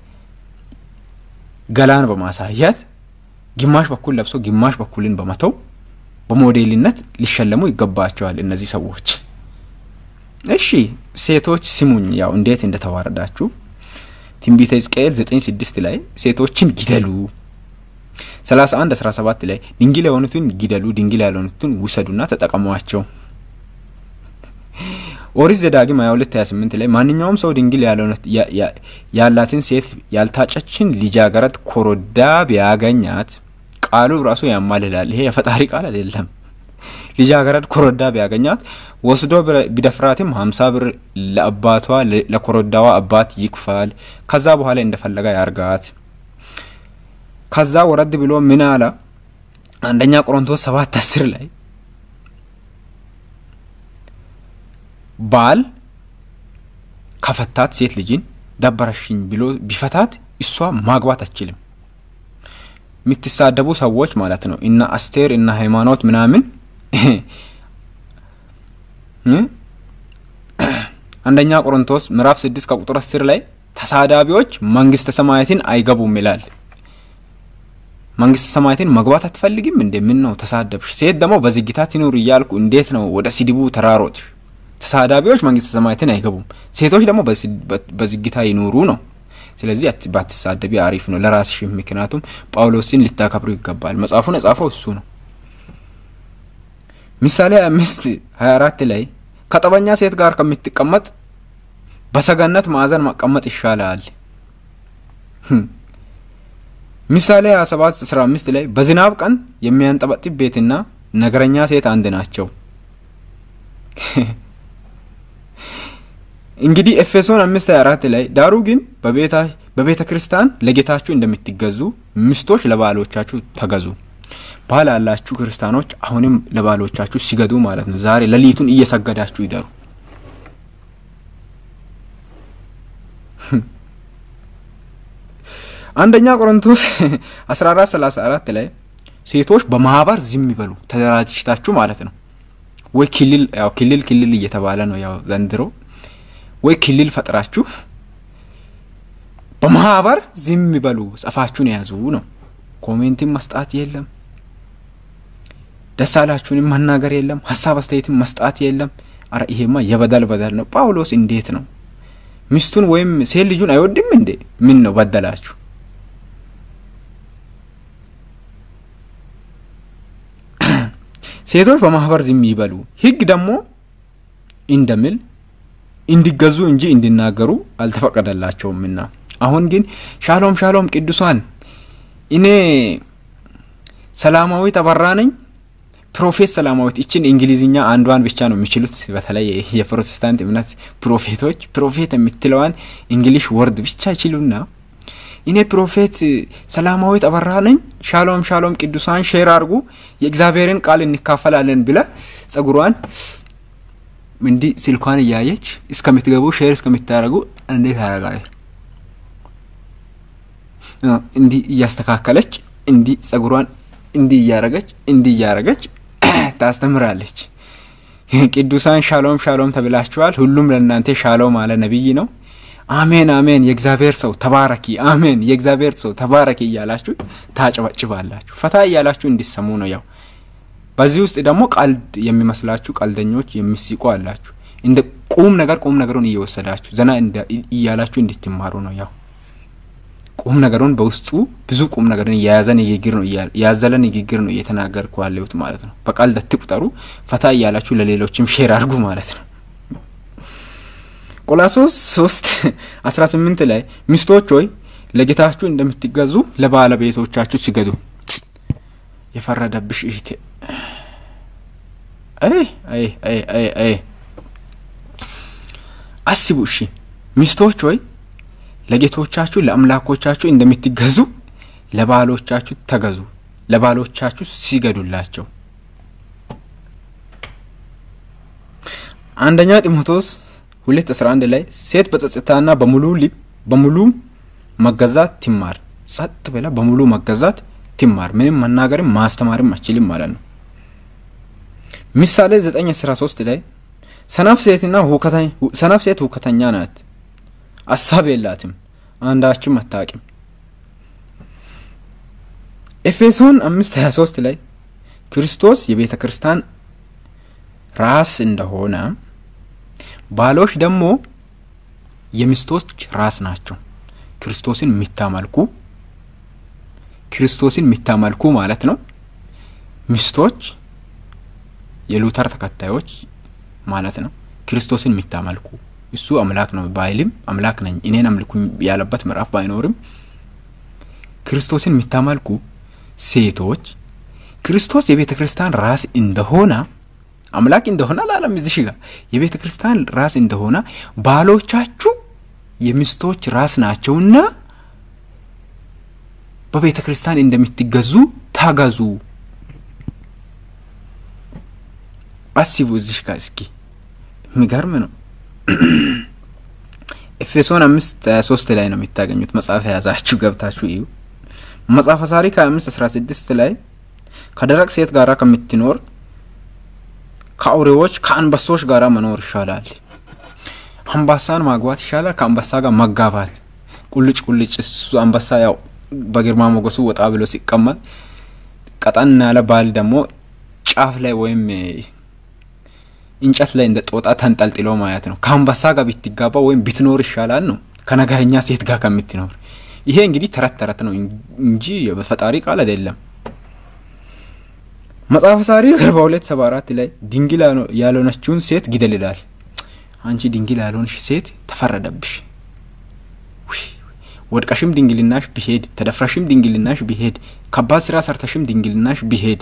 ገላን በማሳየት ግማሽ በኩል ለብሶ ግማሽ በኩልን በመተው በሞዴልነት ሊሸለሙ ይገባቸዋል እነዚህ ሰዎች። እሺ ሴቶች ስሙኝ ያው እንዴት እንደተዋረዳችሁ ትንቢተ ሕዝቅኤል ዘጠኝ ስድስት ላይ ሴቶችን ግደሉ፣ ሰላሳ አንድ አስራ ሰባት ላይ ድንግል የሆኑትን ግደሉ፣ ድንግል ያልሆኑትን ውሰዱና ተጠቀሟቸው። ኦሪት ዘዳግም ሃያ ሁለት ሃያ ስምንት ላይ ማንኛውም ሰው ድንግል ያልሆነት ያላትን ሴት ያልታጨችን ልጃገረድ ኮረዳ ቢያገኛት ቃሉ ራሱ ያማልላል። ይሄ የፈጣሪ ቃል አይደለም። ልጃገረድ ኮረዳ ቢያገኛት ወስዶ ቢደፍራትም ሃምሳ ብር ለአባቷ ለኮረዳዋ አባት ይክፋል። ከዛ በኋላ እንደፈለጋ ያርጋት። ከዛ ወረድ ብሎ ምን አለ? አንደኛ ቆሮንቶስ ሰባት አስር ላይ ባል ከፈታት ሴት ልጅን ደበረሽኝ ብሎ ቢፈታት እሷ ማግባት አትችልም። ምትሳደቡ ሰዎች ማለት ነው እና አስቴር እና ሃይማኖት ምናምን አንደኛ ቆሮንቶስ ምዕራፍ ስድስት ከቁጥር አስር ላይ ተሳዳቢዎች መንግስተ ሰማያትን አይገቡም ይላል። መንግስተ ሰማያትን መግባት አትፈልጊም እንዴ? ምን ነው ተሳደብሽ? ሴት ደግሞ በዝግታ ትኑር ይያልኩ እንዴት ነው ወደ ሲድቡ ተራሮት? ተሳዳቢዎች መንግስተ ሰማያትን አይገቡም፣ ሴቶች ደግሞ በዝግታ ይኑሩ ነው። ስለዚህ አትባትሳደቢ አሪፍ ነው ለራስሽ። ምክንያቱም ጳውሎስን ልታከብሩ ይገባል። መጽሐፉን የጻፈው እሱ ነው። ምሳሌ አምስት ሃያ አራት ላይ ከጠበኛ ሴት ጋር ከምትቀመጥ በሰገነት ማዕዘን መቀመጥ ይሻላል። ምሳሌ ሃያ ሰባት አስራ አምስት ላይ በዝናብ ቀን የሚያንጠበጥብ ቤትና ነገረኛ ሴት አንድ ናቸው። እንግዲህ ኤፌሶን አምስት ሃያ አራት ላይ ዳሩ ግን በቤታ በቤተ ክርስቲያን ለጌታችሁ እንደምትገዙ ሚስቶች ለባሎቻችሁ ተገዙ። ባል ያላችሁ ክርስቲያኖች አሁንም ለባሎቻችሁ ሲገዱ ማለት ነው። ዛሬ ለሊቱን እየሰገዳችሁ ይደሩ። አንደኛ ቆሮንቶስ አስራ አራት ሰላሳ አራት ላይ ሴቶች በማህበር ዝም ይበሉ ተደራጅታችሁ ማለት ነው። ወይ ክልል ያው ክልል ክልል እየተባለ ነው ያው ዘንድሮ ወይ ክልል ፈጥራችሁ በማህበር ዝም ይበሉ ጻፋችሁን ያዙ ነው። ኮሜንትም መስጣት የለም፣ ደሳላችሁንም መናገር የለም፣ ሐሳብ አስተያየትም መስጣት የለም። አረ ይሄማ የበደል በደል ነው። ጳውሎስ እንዴት ነው ሚስቱን ወይም ሴት ልጁን አይወድም እንዴ? ምን ነው በደላችሁ? ሴቶች በማህበር ዝም ይበሉ ህግ ደግሞ እንደምል እንዲገዙ እንጂ እንዲናገሩ አልተፈቀደላቸውምና። አሁን ግን ሻሎም ሻሎም ቅዱሳን እኔ ሰላማዊ ተበራ ነኝ ፕሮፌት ሰላማዊት እቺን እንግሊዝኛ አንዷን ብቻ ነው የሚችሉት። በተለይ የፕሮቴስታንት እምነት ፕሮፌቶች ፕሮፌት የምትለዋን እንግሊሽ ወርድ ብቻ ይችሉና እኔ ፕሮፌት ሰላማዊ ተበራ ነኝ ሻሎም ሻሎም ቅዱሳን ሼር አርጉ የእግዚአብሔርን ቃል እንካፈላለን ብለ ጸጉሯን እንዲ ስልኳን ያያየች እስከምትገቡ ሼር እስከምታረጉ እንዴት ያረጋይ እንዲ ያስተካከለች እንዲ ጸጉሯን እንዲ ያረጋች እንዲ ያረጋች ታስተምራለች። ቅዱሳን ሻሎም ሻሎም ተብላችኋል። ሁሉም ለእናንተ ሻሎም አለ ነብይ ነው። አሜን አሜን የእግዚአብሔር ሰው ተባረኪ፣ አሜን የእግዚአብሔር ሰው ተባረኪ እያላችሁ ታጨበጭባላችሁ። ፈታ እያላችሁ እንዲሰሙ ነው። ያው በዚህ ውስጥ ደግሞ ቀልድ የሚመስላችሁ ቀልደኞች የሚስቁ አላችሁ። እንደ ቁም ነገር ቁም ነገሩን እየወሰዳችሁ ዘና እያላችሁ እንድትማሩ ነው። ያው ቁም ነገሩን በውስጡ ብዙ ቁም ነገርን ያያዘ ንግግር ነው ያዘለ ንግግር ነው እየተናገርኩ ያለሁት ማለት ነው። በቀልድ አትቁጠሩ፣ ፈታ እያላችሁ ለሌሎችም ሼር አድርጉ ማለት ነው። ቆላስይስ ሶስት አስራ ስምንት ላይ ሚስቶች ሆይ ለጌታችሁ እንደምትገዙ ለባለቤቶቻችሁ ሲገዱ። የፈረደብሽ እህቴ አይ አይ አይ አይ አይ አስቡሽ ሚስቶች ሆይ ለጌቶቻችሁ ለአምላኮቻችሁ እንደምትገዙ ለባሎቻችሁ ተገዙ፣ ለባሎቻችሁ ሲገዱላቸው። አንደኛ ጢሞቴዎስ ሁለት አስራ አንድ ላይ ሴት በጸጥታና በሙሉ ልብ በሙሉ መገዛት ትማር፣ ጸጥ ብላ በሙሉ መገዛት ትማር ምንም መናገርም ማስተማርም አችልም ማለት ነው ምሳሌ ዘጠኝ አስራ ሶስት ላይ ሰነፍ ሴትና ሁከተኛ ሰነፍ ሴት ሁከተኛ ናት አሳብ የላትም አንዳችም አታውቅም ኤፌሶን አምስት ሃያ ሶስት ላይ ክርስቶስ የቤተ ክርስቲያን ራስ እንደሆነ ባሎች ደግሞ የሚስቶች ራስ ናቸው ክርስቶስን የሚታመልኩ ክርስቶስን የሚታመልኩ ማለት ነው ሚስቶች የሉተር ተከታዮች ማለት ነው ክርስቶስን የሚታመልኩ እሱ አምላክ ነው ባይልም አምላክ ነኝ እኔን አምልኩኝ ያለበት ምዕራፍ ባይኖርም ክርስቶስን የሚታመልኩ ሴቶች ክርስቶስ የቤተ ክርስቲያን ራስ እንደሆነ አምላክ እንደሆነ ለዓለም እዚህ ጋር የቤተ ክርስቲያን ራስ እንደሆነ ባሎቻችሁ የሚስቶች ራስ ናቸውና በቤተ ክርስቲያን እንደምትገዙ ታገዙ አስቡ እዚህ ጋር እስኪ የሚገርም ነው ኤፌሶን አምስት ሃያ ሶስት ላይ ነው የምታገኙት መጽሐፍ ያዛችሁ ገብታችሁ እዩ መጽሐፈ ታሪክ አምስት አስራ ስድስት ላይ ከደረቅ ሴት ጋራ ከምትኖር ከአውሬዎች ከአንበሶች ጋራ መኖር ይሻላል አንበሳን ማግባት ይሻላል ከአንበሳ ጋር መጋባት ቁልጭ ቁልጭ እሱ አንበሳ ያው በግርማ ሞገሱ ወጣ ብሎ ሲቀመጥ ቀጣን ያለ ባል ደግሞ ጫፍ ላይ ወይም እንጨት ላይ እንደ ጦጣ ተንጠልጥሎ ማየት ነው ከአንበሳ ጋር ብትጋባ ወይም ብትኖር ይሻላል ነው ከነገረኛ ሴት ጋር ከምትኖር ይሄ እንግዲህ ተረት ተረት ነው እንጂ በፈጣሪ ቃል አይደለም መጽሐፈ ታሪክ አርባ ሁለት ሰባ አራት ላይ ድንግል ያልሆነችውን ሴት ግደል ይላል አንቺ ድንግል ያልሆንሽ ሴት ተፈረደብሽ ወድቀሽም ድንግልናሽ ቢሄድ ተደፍረሽም ድንግልናሽ ቢሄድ ከባድ ስራ ሰርተሽም ድንግልናሽ ቢሄድ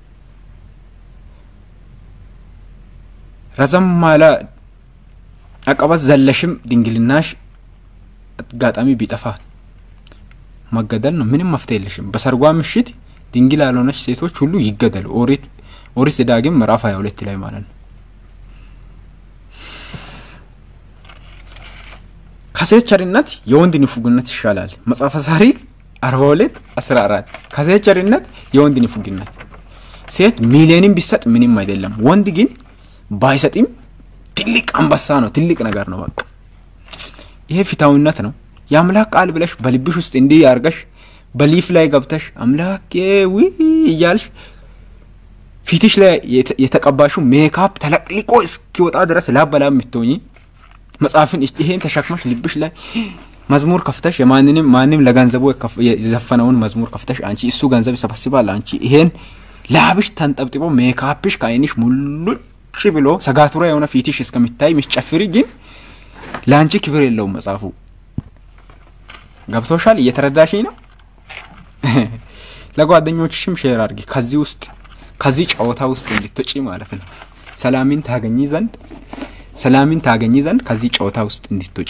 ረዘም ማለ አቀበት ዘለሽም ድንግልናሽ አጋጣሚ ቢጠፋ መገደል ነው ምንም መፍትሄ የለሽም በሰርጓ ምሽት ድንግል ያልሆነች ሴቶች ሁሉ ይገደሉ ኦሪት ኦሪት ዘዳግም ምዕራፍ ሃያ ሁለት ላይ ማለት ነው ከሴት ቸርነት የወንድ ንፉግነት ይሻላል መጽሐፈ ታሪክ አርባ ሁለት አስራ አራት ከሴት ቸርነት የወንድ ንፉግነት ሴት ሚሊዮንም ቢሰጥ ምንም አይደለም ወንድ ግን ባይሰጥም ትልቅ አንበሳ ነው ትልቅ ነገር ነው በቃ ይሄ ፍታውነት ነው ያምላክ ቃል ብለሽ በልብሽ ውስጥ እንዲህ ያርገሽ በሊፍ ላይ ገብተሽ አምላክ ወይ ይያልሽ ፊትሽ ላይ የተቀባሹ ሜካፕ ተለቅልቆ እስኪወጣ ድረስ ላበላ ምትሆኚ መጽሐፍን ይሄን ተሸክመሽ ልብሽ ላይ መዝሙር ከፍተሽ የማንንም ማንንም ለገንዘቡ የዘፈነውን መዝሙር ከፍተሽ አንቺ እሱ ገንዘብ ይሰበስባል አንቺ ይሄን ላብሽ ተንጠብጥቦ ሜካፕሽ ካይንሽ ሙሉ ብሎ ሰጋቱራ የሆነ ፊትሽ እስከሚታይ ምትጨፍሪ ግን ላንቺ ክብር የለውም መጽሐፉ ገብቶሻል እየተረዳሽኝ ነው ለጓደኞችሽም ሼር አድርጊ ከዚህ ውስጥ ከዚህ ጨዋታ ውስጥ እንድትወጪ ማለት ነው ሰላምን ታገኚ ዘንድ ሰላምን ታገኚ ዘንድ ከዚህ ጨዋታ ውስጥ እንድትወጪ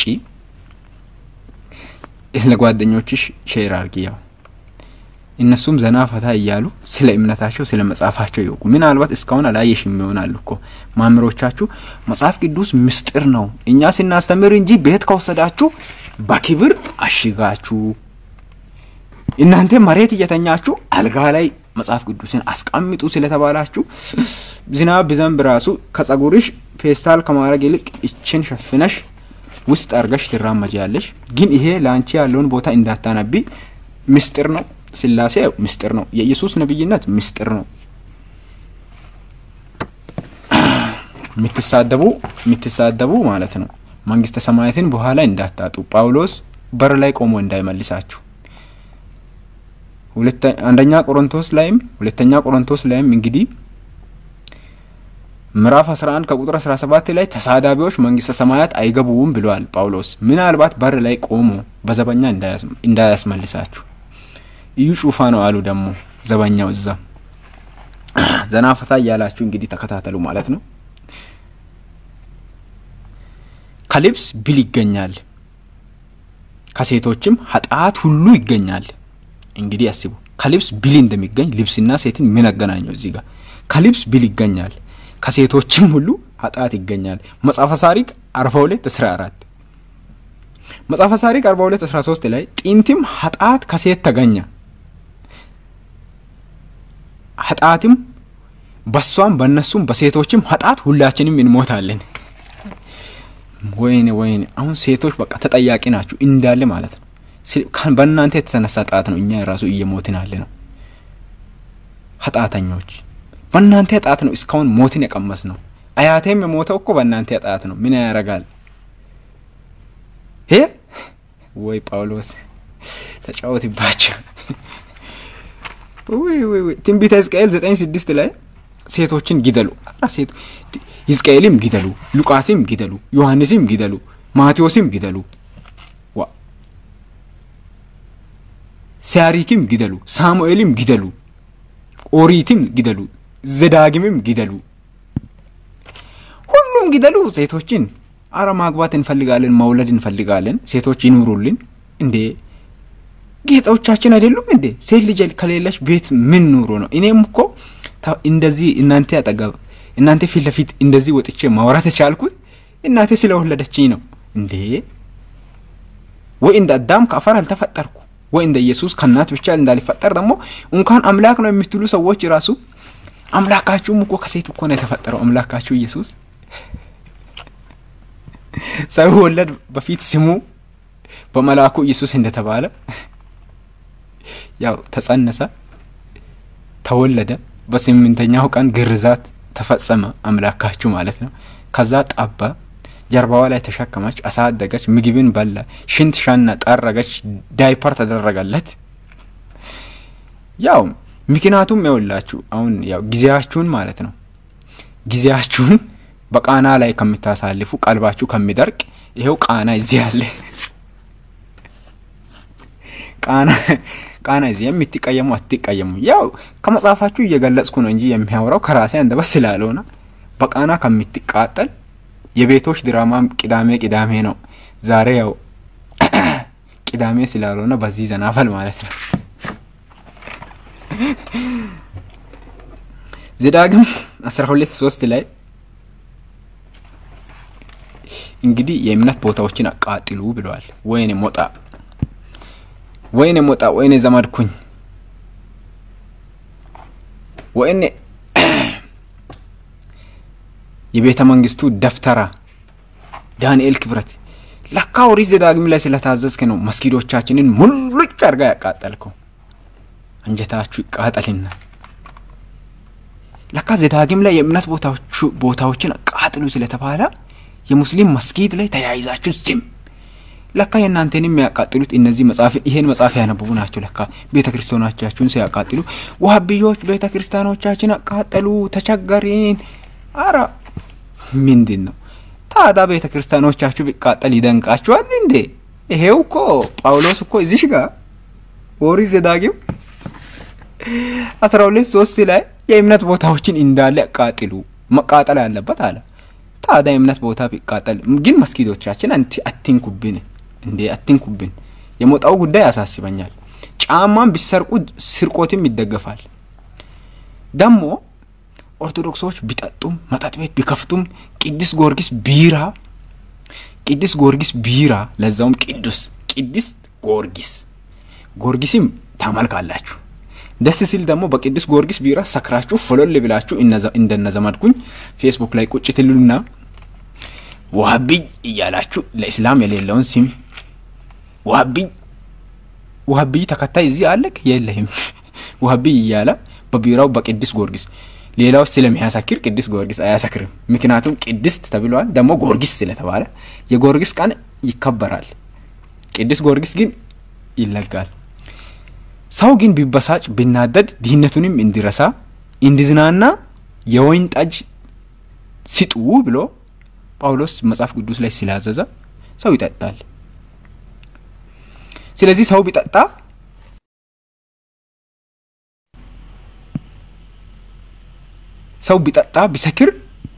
ለጓደኞችሽ ሼር አድርጊ ያው እነሱም ዘና ፈታ ይያሉ ስለ እምነታቸው ስለ መጽሐፋቸው ይወቁ ምናልባት እስካሁን አላየሽም ይሆናል እኮ ማምሮቻችሁ መጽሐፍ ቅዱስ ምስጢር ነው እኛ ስናስተምር እንጂ ቤት ከወሰዳችሁ በክብር አሽጋችሁ እናንተ መሬት እየተኛችሁ አልጋ ላይ መጽሐፍ ቅዱስን አስቀምጡ ስለተባላችሁ ዝናብ ቢዘንብ ራሱ ከጸጉርሽ ፌስታል ከማረግ ይልቅ እቺን ሸፍነሽ ውስጥ አርገሽ ትራመጃለሽ ግን ይሄ ላንቺ ያለውን ቦታ እንዳታነቢ ምስጢር ነው ስላሴ ምስጢር ነው የኢየሱስ ነብይነት ምስጢር ነው ምትሳደቡ ምትሳደቡ ማለት ነው መንግስተ ሰማያትን በኋላ እንዳታጡ ጳውሎስ በር ላይ ቆሞ እንዳይመልሳችሁ ሁለተኛ አንደኛ ቆሮንቶስ ላይም ሁለተኛ ቆሮንቶስ ላይም እንግዲህ ምዕራፍ አስራ አንድ ከቁጥር አስራ ሰባት ላይ ተሳዳቢዎች መንግስተ ሰማያት አይገቡም ብሏል ጳውሎስ ምናልባት በር ላይ ቆሞ በዘበኛ እንዳያስመልሳችሁ እዩ ጩፋ ነው አሉ ደግሞ ዘበኛው እዛ ዘናፈታ ያላችሁ እንግዲህ ተከታተሉ ማለት ነው ከልብስ ብል ይገኛል ከሴቶችም ኃጢአት ሁሉ ይገኛል እንግዲህ አስቡ ከልብስ ብል እንደሚገኝ ልብስና ሴትን ምን አገናኘው እዚህ ጋር ከልብስ ብል ይገኛል ከሴቶችም ሁሉ ኃጢአት ይገኛል መጽሐፈ ታሪክ አርባ ሁለት አስራ አራት መጽሐፈ ሳሪቅ አርባ ሁለት አስራ ሶስት ላይ ጢንቲም ኃጢአት ከሴት ተገኘ ኃጢአትም በሷም በነሱም በሴቶችም ኃጢአት ሁላችንም እንሞታለን። ወይኔ ወይኔ አሁን ሴቶች በቃ ተጠያቂ ናችሁ እንዳለ ማለት ነው። በእናንተ የተነሳ ጣት ነው እኛ ራሱ እየሞትን ያለ ነው። ኃጢአተኞች በእናንተ ጣት ነው እስካሁን ሞትን የቀመስ ነው። አያቴም የሞተው እኮ በእናንተ ጣት ነው። ምን ያረጋል ሄ ወይ ጳውሎስ ተጫወትባቸው። ወይ ወይ ወይ ትንቢተ ሕዝቅኤል ዘጠኝ ስድስት ላይ ሴቶችን ግደሉ አራ ሴት ሕዝቅኤልም ግደሉ ሉቃስም ግደሉ ዮሐንስም ግደሉ ማቴዎስም ግደሉ ዋ ሲያሪክም ግደሉ ሳሙኤልም ግደሉ ኦሪትም ግደሉ ዘዳግምም ግደሉ ሁሉም ግደሉ ሴቶችን። አረ ማግባት እንፈልጋለን መውለድ እንፈልጋለን ሴቶች ይኑሩልን እንዴ ጌታዎቻችን አይደሉም እንዴ? ሴት ልጅ ከሌለሽ ቤት ምን ኑሮ ነው? እኔም እኮ እንደዚህ እናንተ ያጠገብ እናንተ ፊት ለፊት እንደዚህ ወጥቼ ማውራት የቻልኩት እናንተ ስለወለደችኝ ነው እንዴ? ወይ እንደ አዳም ከአፈር አልተፈጠርኩ ወይ እንደ ኢየሱስ ከናት ብቻ እንዳልፈጠር ደግሞ እንኳን አምላክ ነው የምትሉ ሰዎች ራሱ አምላካችሁም እኮ ከሴት እኮ ነው የተፈጠረው አምላካችሁ ኢየሱስ። ሰው ወለድ በፊት ስሙ በመላኩ ኢየሱስ እንደተባለ ያው ተጸነሰ ተወለደ በስምንተኛው ቀን ግርዛት ተፈጸመ አምላካችሁ ማለት ነው። ከዛ ጣባ ጀርባዋ ላይ ተሸከመች አሳደገች ምግብን በላ ሽንት ሻና ጠረገች ዳይፐር ተደረገለት። ያው ምክንያቱም ይወላችሁ አሁን ያው ጊዜያችሁን ማለት ነው ጊዜያችሁን በቃና ላይ ከምታሳልፉ ቀልባችሁ ከሚደርቅ ይሄው ቃና እዚህ ያለ ቃና ቃና እዚህ የምትቀየሙ አትቀየሙ ያው ከመጻፋችሁ እየገለጽኩ ነው እንጂ የሚያወራው ከራሴ እንደበስ ስላልሆነ በቃና ከምትቃጠል የቤቶች ድራማም ቅዳሜ ቅዳሜ ነው። ዛሬ ያው ቅዳሜ ስላልሆነ በዚህ ዘናፈል ማለት ነው። ዘዳግም አስራ ሁለት ሶስት ላይ እንግዲህ የእምነት ቦታዎችን አቃጥሉ ብለዋል። ወይኔ ሞጣ ወይኔ ሞጣ ወይኔ ዘመድኩኝ ወይኔ የቤተ መንግስቱ ደፍተራ ዳንኤል ክብረት ለካ ኦሪት ዘዳግም ላይ ስለታዘዝከ ነው መስጊዶቻችንን ሙሉጭ አርጋ ያቃጠልከው። አንጀታችሁ ይቃጠልና ለካ ዘዳግም ላይ የእምነት ቦታዎች ቦታዎችን አቃጥሉ ስለተባለ የሙስሊም መስጊድ ላይ ተያይዛችሁ ዝም ለካ የናንተንም የሚያቃጥሉት እነዚህ መጻፍ ይሄን መጻፍ ያነበቡ ናቸው። ለካ ቤተክርስቲያኖቻችሁን ሲያቃጥሉ ወሃቢዮች ቤተክርስቲያኖቻችን አቃጠሉ ተቸገሪን አራ ምንድነው ታዳ ቤተክርስቲያኖቻችሁ ቢቃጠል ይደንቃችኋል እንዴ? ይሄው እኮ ጳውሎስ እኮ እዚህ ጋር ኦሪት ዘዳግም አስራ ሁለት ሶስት ላይ የእምነት ቦታዎችን እንዳለ አቃጥሉ መቃጠል ያለበት አለ። ታዳ የእምነት ቦታ ቢቃጠል ግን መስጊዶቻችን አንቲ አትንኩብን እንዴ አትንኩብን። የሞጣው ጉዳይ ያሳስበኛል። ጫማን ቢሰርቁ ስርቆትም ይደገፋል። ደሞ ኦርቶዶክሶች ቢጠጡም መጠጥ ቤት ቢከፍቱም ቅዱስ ጊዮርጊስ ቢራ ቅዱስ ጊዮርጊስ ቢራ ለዛውም ቅዱስ ቅዱስ ጊዮርጊስ ጊዮርጊስም ታመልካላችሁ። ደስ ሲል ደግሞ በቅዱስ ጊዮርጊስ ቢራ ሰክራችሁ ፎሎል ብላችሁ እንደነ ዘመድኩኝ ፌስቡክ ላይ ቁጭ ትሉና ወሃቢ እያላችሁ ለእስላም የሌለውን ሲም ወሃቢ ወሃቢ ተከታይ እዚህ አለክ የለህም ወሃቢ እያላ በቢራው በቅዱስ ጊዮርጊስ ሌላው ስለሚያሳክር ቅዱስ ጊዮርጊስ አያሳክርም። ምክንያቱም ቅዱስ ተብሏል ደግሞ ጊዮርጊስ ስለተባለ የጊዮርጊስ ቀን ይከበራል። ቅዱስ ጊዮርጊስ ግን ይለጋል። ሰው ግን ቢበሳጭ ቢናደድ ዲነቱንም እንዲረሳ እንዲዝናና የወይን ጠጅ ሲጡ ብሎ ጳውሎስ መጽሐፍ ቅዱስ ላይ ሲላዘዘ ሰው ይጠጣል። ስለዚህ ሰው ቢጠጣ ሰው ቢጠጣ ቢሰክር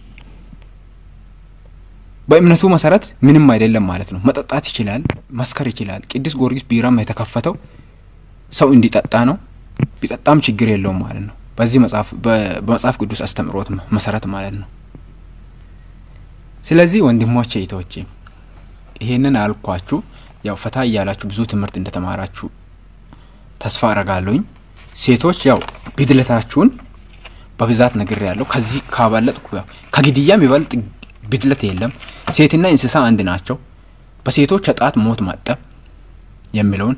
በእምነቱ መሰረት ምንም አይደለም ማለት ነው። መጠጣት ይችላል መስከር ይችላል። ቅዱስ ጊዮርጊስ ቢራም የተከፈተው ሰው እንዲጠጣ ነው። ቢጠጣም ችግር የለውም ማለት ነው። በዚህ መጽሐፍ በመጽሐፍ ቅዱስ አስተምሮት መሰረት ማለት ነው። ስለዚህ ወንድሞቼ እህቶቼ ይሄንን አልኳችሁ ያው ፈታ ያላችሁ ብዙ ትምህርት እንደተማራችሁ ተስፋ አረጋለሁኝ ሴቶች ያው ቢድለታችሁን በብዛት ነገር ያለው ከዚህ ካባለጥኩ ያው ከግድያም ይበልጥ ቢድለት የለም ሴትና እንስሳ አንድ ናቸው በሴቶች ጣት ሞት ማጠብ የሚለውን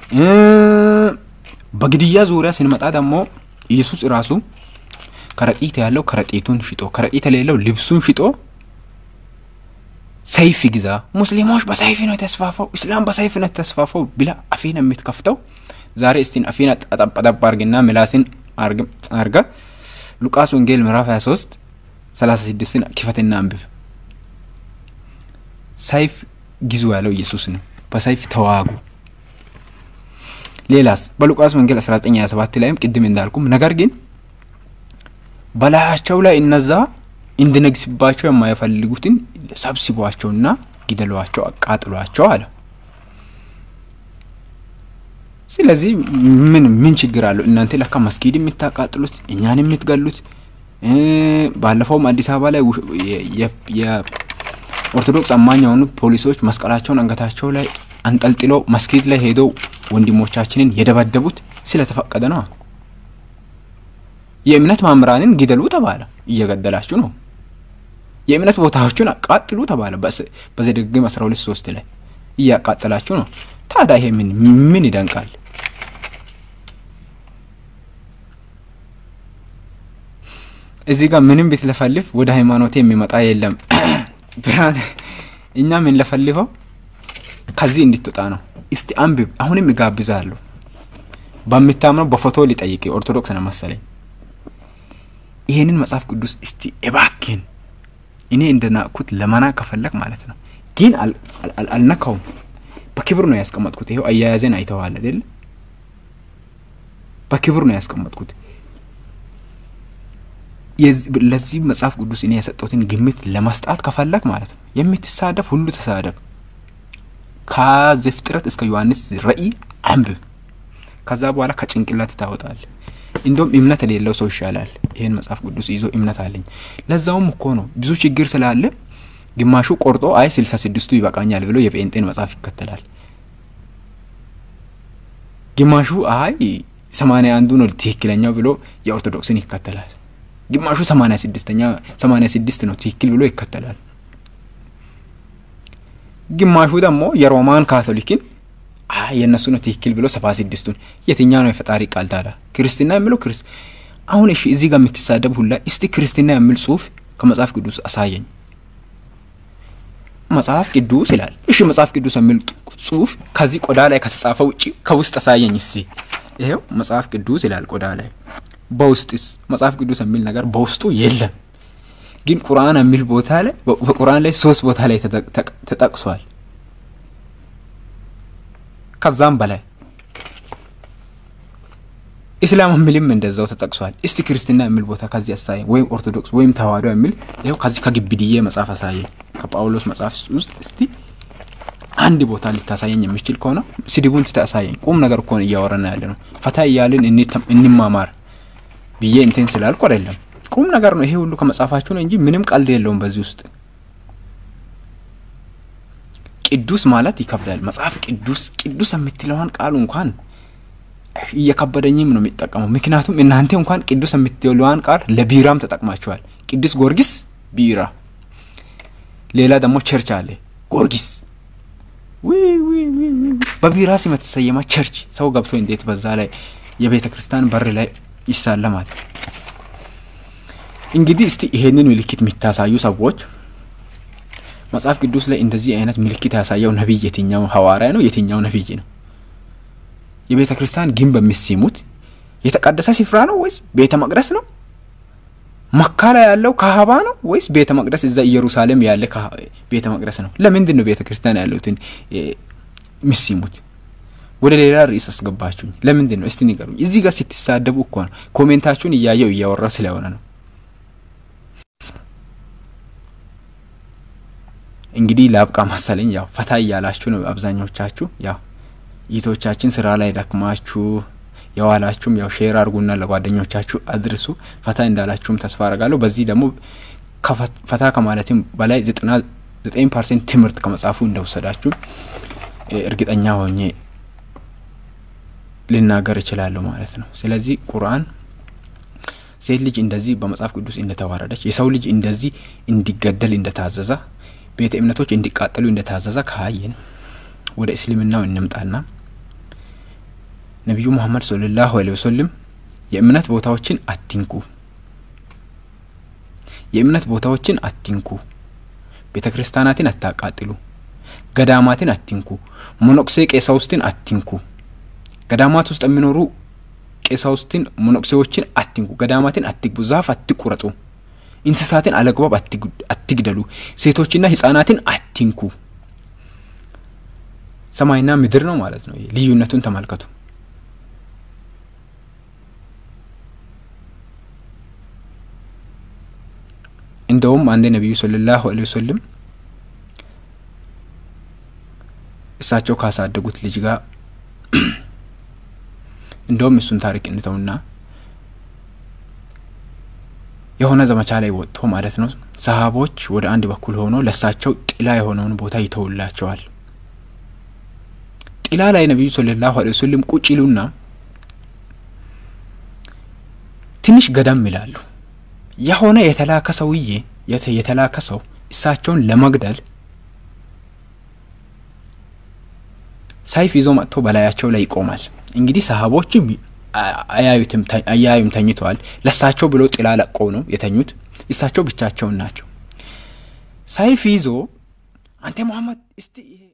በግድያ ዙሪያ ስንመጣ ደግሞ ኢየሱስ ራሱ ከረጢት ያለው ከረጢቱን ሽጦ ከረጢት የሌለው ልብሱን ሽጦ ሰይፍ ይግዛ ሙስሊሞች በሰይፍ ነው የተስፋፋው እስላም በሰይፍ ነው የተስፋፋው ብላ አፊና የምትከፍተው ዛሬ እስቲን አፊና ተጣጣጣ አርግና ምላስን አርግ አርጋ ሉቃስ ወንጌል ምዕራፍ ሃያ ሶስት ሰላሳ ስድስት ክፈትና አንብብ ሰይፍ ግዙ ያለው ኢየሱስ ነው በሰይፍ ተዋጉ ሌላስ በሉቃስ ወንጌል አስራ ዘጠኝ ሃያ ሰባት ላይም ቅድም እንዳልኩም ነገር ግን በላያቸው ላይ እነዛ እንድነግስባቸው የማይፈልጉትን ሰብስቧቸውና ግደሏቸው አቃጥሏቸው አለ ስለዚህ ምን ምን ችግር አለው እናንተ ለካ መስጊድ የምታቃጥሉት እኛን የምትገሉት ባለፈውም አዲስ አበባ ላይ የኦርቶዶክስ አማኛውን ፖሊሶች መስቀላቸውን አንገታቸው ላይ አንጠልጥለው መስጊድ ላይ ሄደው ወንድሞቻችንን የደበደቡት ስለተፈቀደ ነው የእምነት ማምራንን ግደሉ ተባለ እየገደላችሁ ነው የእምነት ቦታዎችን አቃጥሉ ተባለ በዘደግም አስራ ሁለት ሶስት ላይ እያቃጠላችሁ ነው ታዲያ ይሄ ምን ምን ይደንቃል እዚህ ጋር ምንም ቢትለፈልፍ ወደ ሃይማኖት የሚመጣ የለም ብራን እኛ ምን ለፈልፈው ከዚህ እንድትወጣ ነው እስቲ አንብብ አሁንም ይጋብዛሉ በሚታምነው በፎቶ ሊጠይቅ ኦርቶዶክስ ነው መሰለኝ ይሄንን መጽሐፍ ቅዱስ እስቲ እባክን እኔ እንደናኩት ለማና ከፈለክ ማለት ነው ግን አልነካው በክብር ነው ያስቀመጥኩት ይሄው አያያዘን አይተዋል አይደል በክብር ነው ያስቀመጥኩት ለዚህ መጽሐፍ ቅዱስ እኔ ያሰጠሁትን ግምት ለማስጣት ከፈለክ ማለት ነው የምትሳደብ ሁሉ ተሳደብ ከዘፍጥረት እስከ ዮሐንስ ራእይ አንብብ ከዛ በኋላ ከጭንቅላት ታወጣል እንደውም እምነት የሌለው ሰው ይሻላል ይሄን መጽሐፍ ቅዱስ ይዞ እምነት አለኝ ለዛውም እኮ ነው ብዙ ችግር ስላለ ግማሹ ቆርጦ አይ ስልሳ ስድስቱ ይበቃኛል ብሎ የጴንጤን መጽሐፍ ይከተላል ግማሹ አይ ሰማንያ አንዱ ነው ትክክለኛው ብሎ የኦርቶዶክስን ይከተላል ግማሹ ሰማንያ ስድስተኛ ሰማንያ ስድስት ነው ትክክል ብሎ ይከተላል ግማሹ ደግሞ የሮማን ካቶሊክን አይ የነሱ ነው ትክክል ብሎ ሰባ ስድስቱን የትኛው ነው የፈጣሪ ቃል ታዲያ ክርስቲና የሚለው ክርስ አሁን እሺ እዚህ ጋር የምትሳደብ ሁላ እስቲ ክርስቲና የሚል ጽሁፍ ከመጽሐፍ ቅዱስ አሳየኝ መጽሐፍ ቅዱስ ይላል እሺ መጽሐፍ ቅዱስ የሚል ጽሁፍ ከዚህ ቆዳ ላይ ከተጻፈው ውጪ ከውስጥ አሳየኝ እሺ ይሄው መጽሐፍ ቅዱስ ይላል ቆዳ ላይ በውስጥስ መጽሐፍ ቅዱስ የሚል ነገር በውስጡ የለም ግን ቁርአን የሚል ቦታ ላይ በቁርአን ላይ ሶስት ቦታ ላይ ተጠቅሷል ከዛም በላይ እስላም የሚልም እንደዛው ተጠቅሷል እስቲ ክርስቲና የሚል ቦታ ከዚህ አሳየኝ ወይም ኦርቶዶክስ ወይም ተዋህዶ የሚል ይሄው ከዚህ ከግብድዬ መጽሐፍ አሳየኝ ከጳውሎስ መጽሐፍ ውስጥ እስቲ አንድ ቦታ ልታሳየኝ የሚችል ከሆነ ስድቡን ትታሳየኝ ቁም ነገር እኮ ነው እያወራና ያለ ነው ፈታ ይያልን እንማማር ብዬ እንትን ስላልኩ አይደለም ቁም ነገር ነው ይሄ ሁሉ ከመጽሐፋችሁ ነው እንጂ ምንም ቀልድ የለውም በዚህ ውስጥ ቅዱስ ማለት ይከብዳል መጽሐፍ ቅዱስ ቅዱስ የምትለውን ቃል እንኳን እየከበደኝም ነው የሚጠቀመው ምክንያቱም እናንተ እንኳን ቅዱስ የምትለውን ቃል ለቢራም ተጠቅማችኋል ቅዱስ ጊዮርጊስ ቢራ ሌላ ደግሞ ቸርች አለ ጊዮርጊስ ዊ ዊ ዊ በቢራ ስም የተሰየማ ቸርች ሰው ገብቶ እንዴት በዛ ላይ የቤተ ክርስቲያን በር ላይ ይሳለማል እንግዲህ እስቲ ይሄንን ምልክት የሚታሳዩ ሰዎች መጽሐፍ ቅዱስ ላይ እንደዚህ አይነት ምልክት ያሳየው ነብይ የትኛው ሐዋርያ ነው የትኛው ነብይ ነው የቤተ ክርስቲያን ግንብ በሚስሙት የተቀደሰ ስፍራ ነው ወይስ ቤተ መቅደስ ነው መካ ላይ ያለው ካህባ ነው ወይስ ቤተ መቅደስ እዛ ኢየሩሳሌም ያለ ቤተ መቅደስ ነው ለምንድን ነው ቤተ ክርስቲያን ያለውትን ሚስሙት ወደ ሌላ ርዕስ አስገባችሁኝ ለምንድን ነው እስቲ ንገሩኝ እዚህ ጋር ስትሳደቡ እኮ ነው ኮሜንታችሁን እያየው እያወራ ስለሆነ ነው እንግዲህ ላብቃ መሰለኝ ያው ፈታ ይያላችሁ ነው አብዛኞቻችሁ ያው ይቶቻችን ስራ ላይ ደክማችሁ ያዋላችሁም ያው ሼር አድርጉና ለጓደኞቻችሁ አድርሱ ፈታ እንዳላችሁም ተስፋ አደርጋለሁ በዚህ ደግሞ ፈታ ከማለትም በላይ ዘጠና ዘጠኝ ፐርሰንት ትምህርት ከመጻፉ እንደወሰዳችሁ እርግጠኛ ሆኜ ልናገር ይችላል ማለት ነው ስለዚህ ቁርአን ሴት ልጅ እንደዚህ በመጽሐፍ ቅዱስ እንደተዋረደች የሰው ልጅ እንደዚህ እንዲገደል እንደታዘዘ ቤተ እምነቶች እንዲቃጠሉ እንደታዘዘ ካየን ወደ እስልምናው እንምጣና ነብዩ መሐመድ ሰለላሁ ዐለይሂ ወሰለም የእምነት ቦታዎችን አትንኩ የእምነት ቦታዎችን አትንኩ ቤተክርስቲያናትን አታቃጥሉ ገዳማትን አትንኩ ሞኖክሴ ቄሳውስትን አትንኩ ገዳማት ውስጥ የሚኖሩ ቄሳውስትን ሞኖክሴዎችን አትንኩ ገዳማትን አትግቡ ዛፍ አትቁረጡ እንስሳትን አለግባብ አትግደሉ ሴቶችና ህፃናትን አትንኩ ሰማይና ምድር ነው ማለት ነው ልዩነቱን ተመልከቱ እንደውም አንደ ነብዩ ሰለላሁ ዐለይሂ ወሰለም እሳቸው ካሳደጉት ልጅ ጋር እንደውም እሱን ታሪክ እንተውና የሆነ ዘመቻ ላይ ወጥቶ ማለት ነው ሰሃቦች ወደ አንድ በኩል ሆኖ ለሳቸው ጥላ የሆነውን ቦታ ይተውላቸዋል ጥላ ላይ ነብዩ ሰለላሁ ዐለይሂ ወሰለም ቁጭ ይሉና ትንሽ ገዳም ይላሉ የሆነ የተላከሰውዬ የተላከሰው እሳቸውን ለመግደል ሳይፍ ይዞ መጥቶ በላያቸው ላይ ይቆማል እንግዲህ ሰሃቦችም አያዩትም አያዩም ተኝተዋል ለሳቸው ብሎ ጥላ ለቀው ነው የተኙት እሳቸው ብቻቸውን ናቸው ሳይፍ ይዞ አንተ መሐመድ እስቲ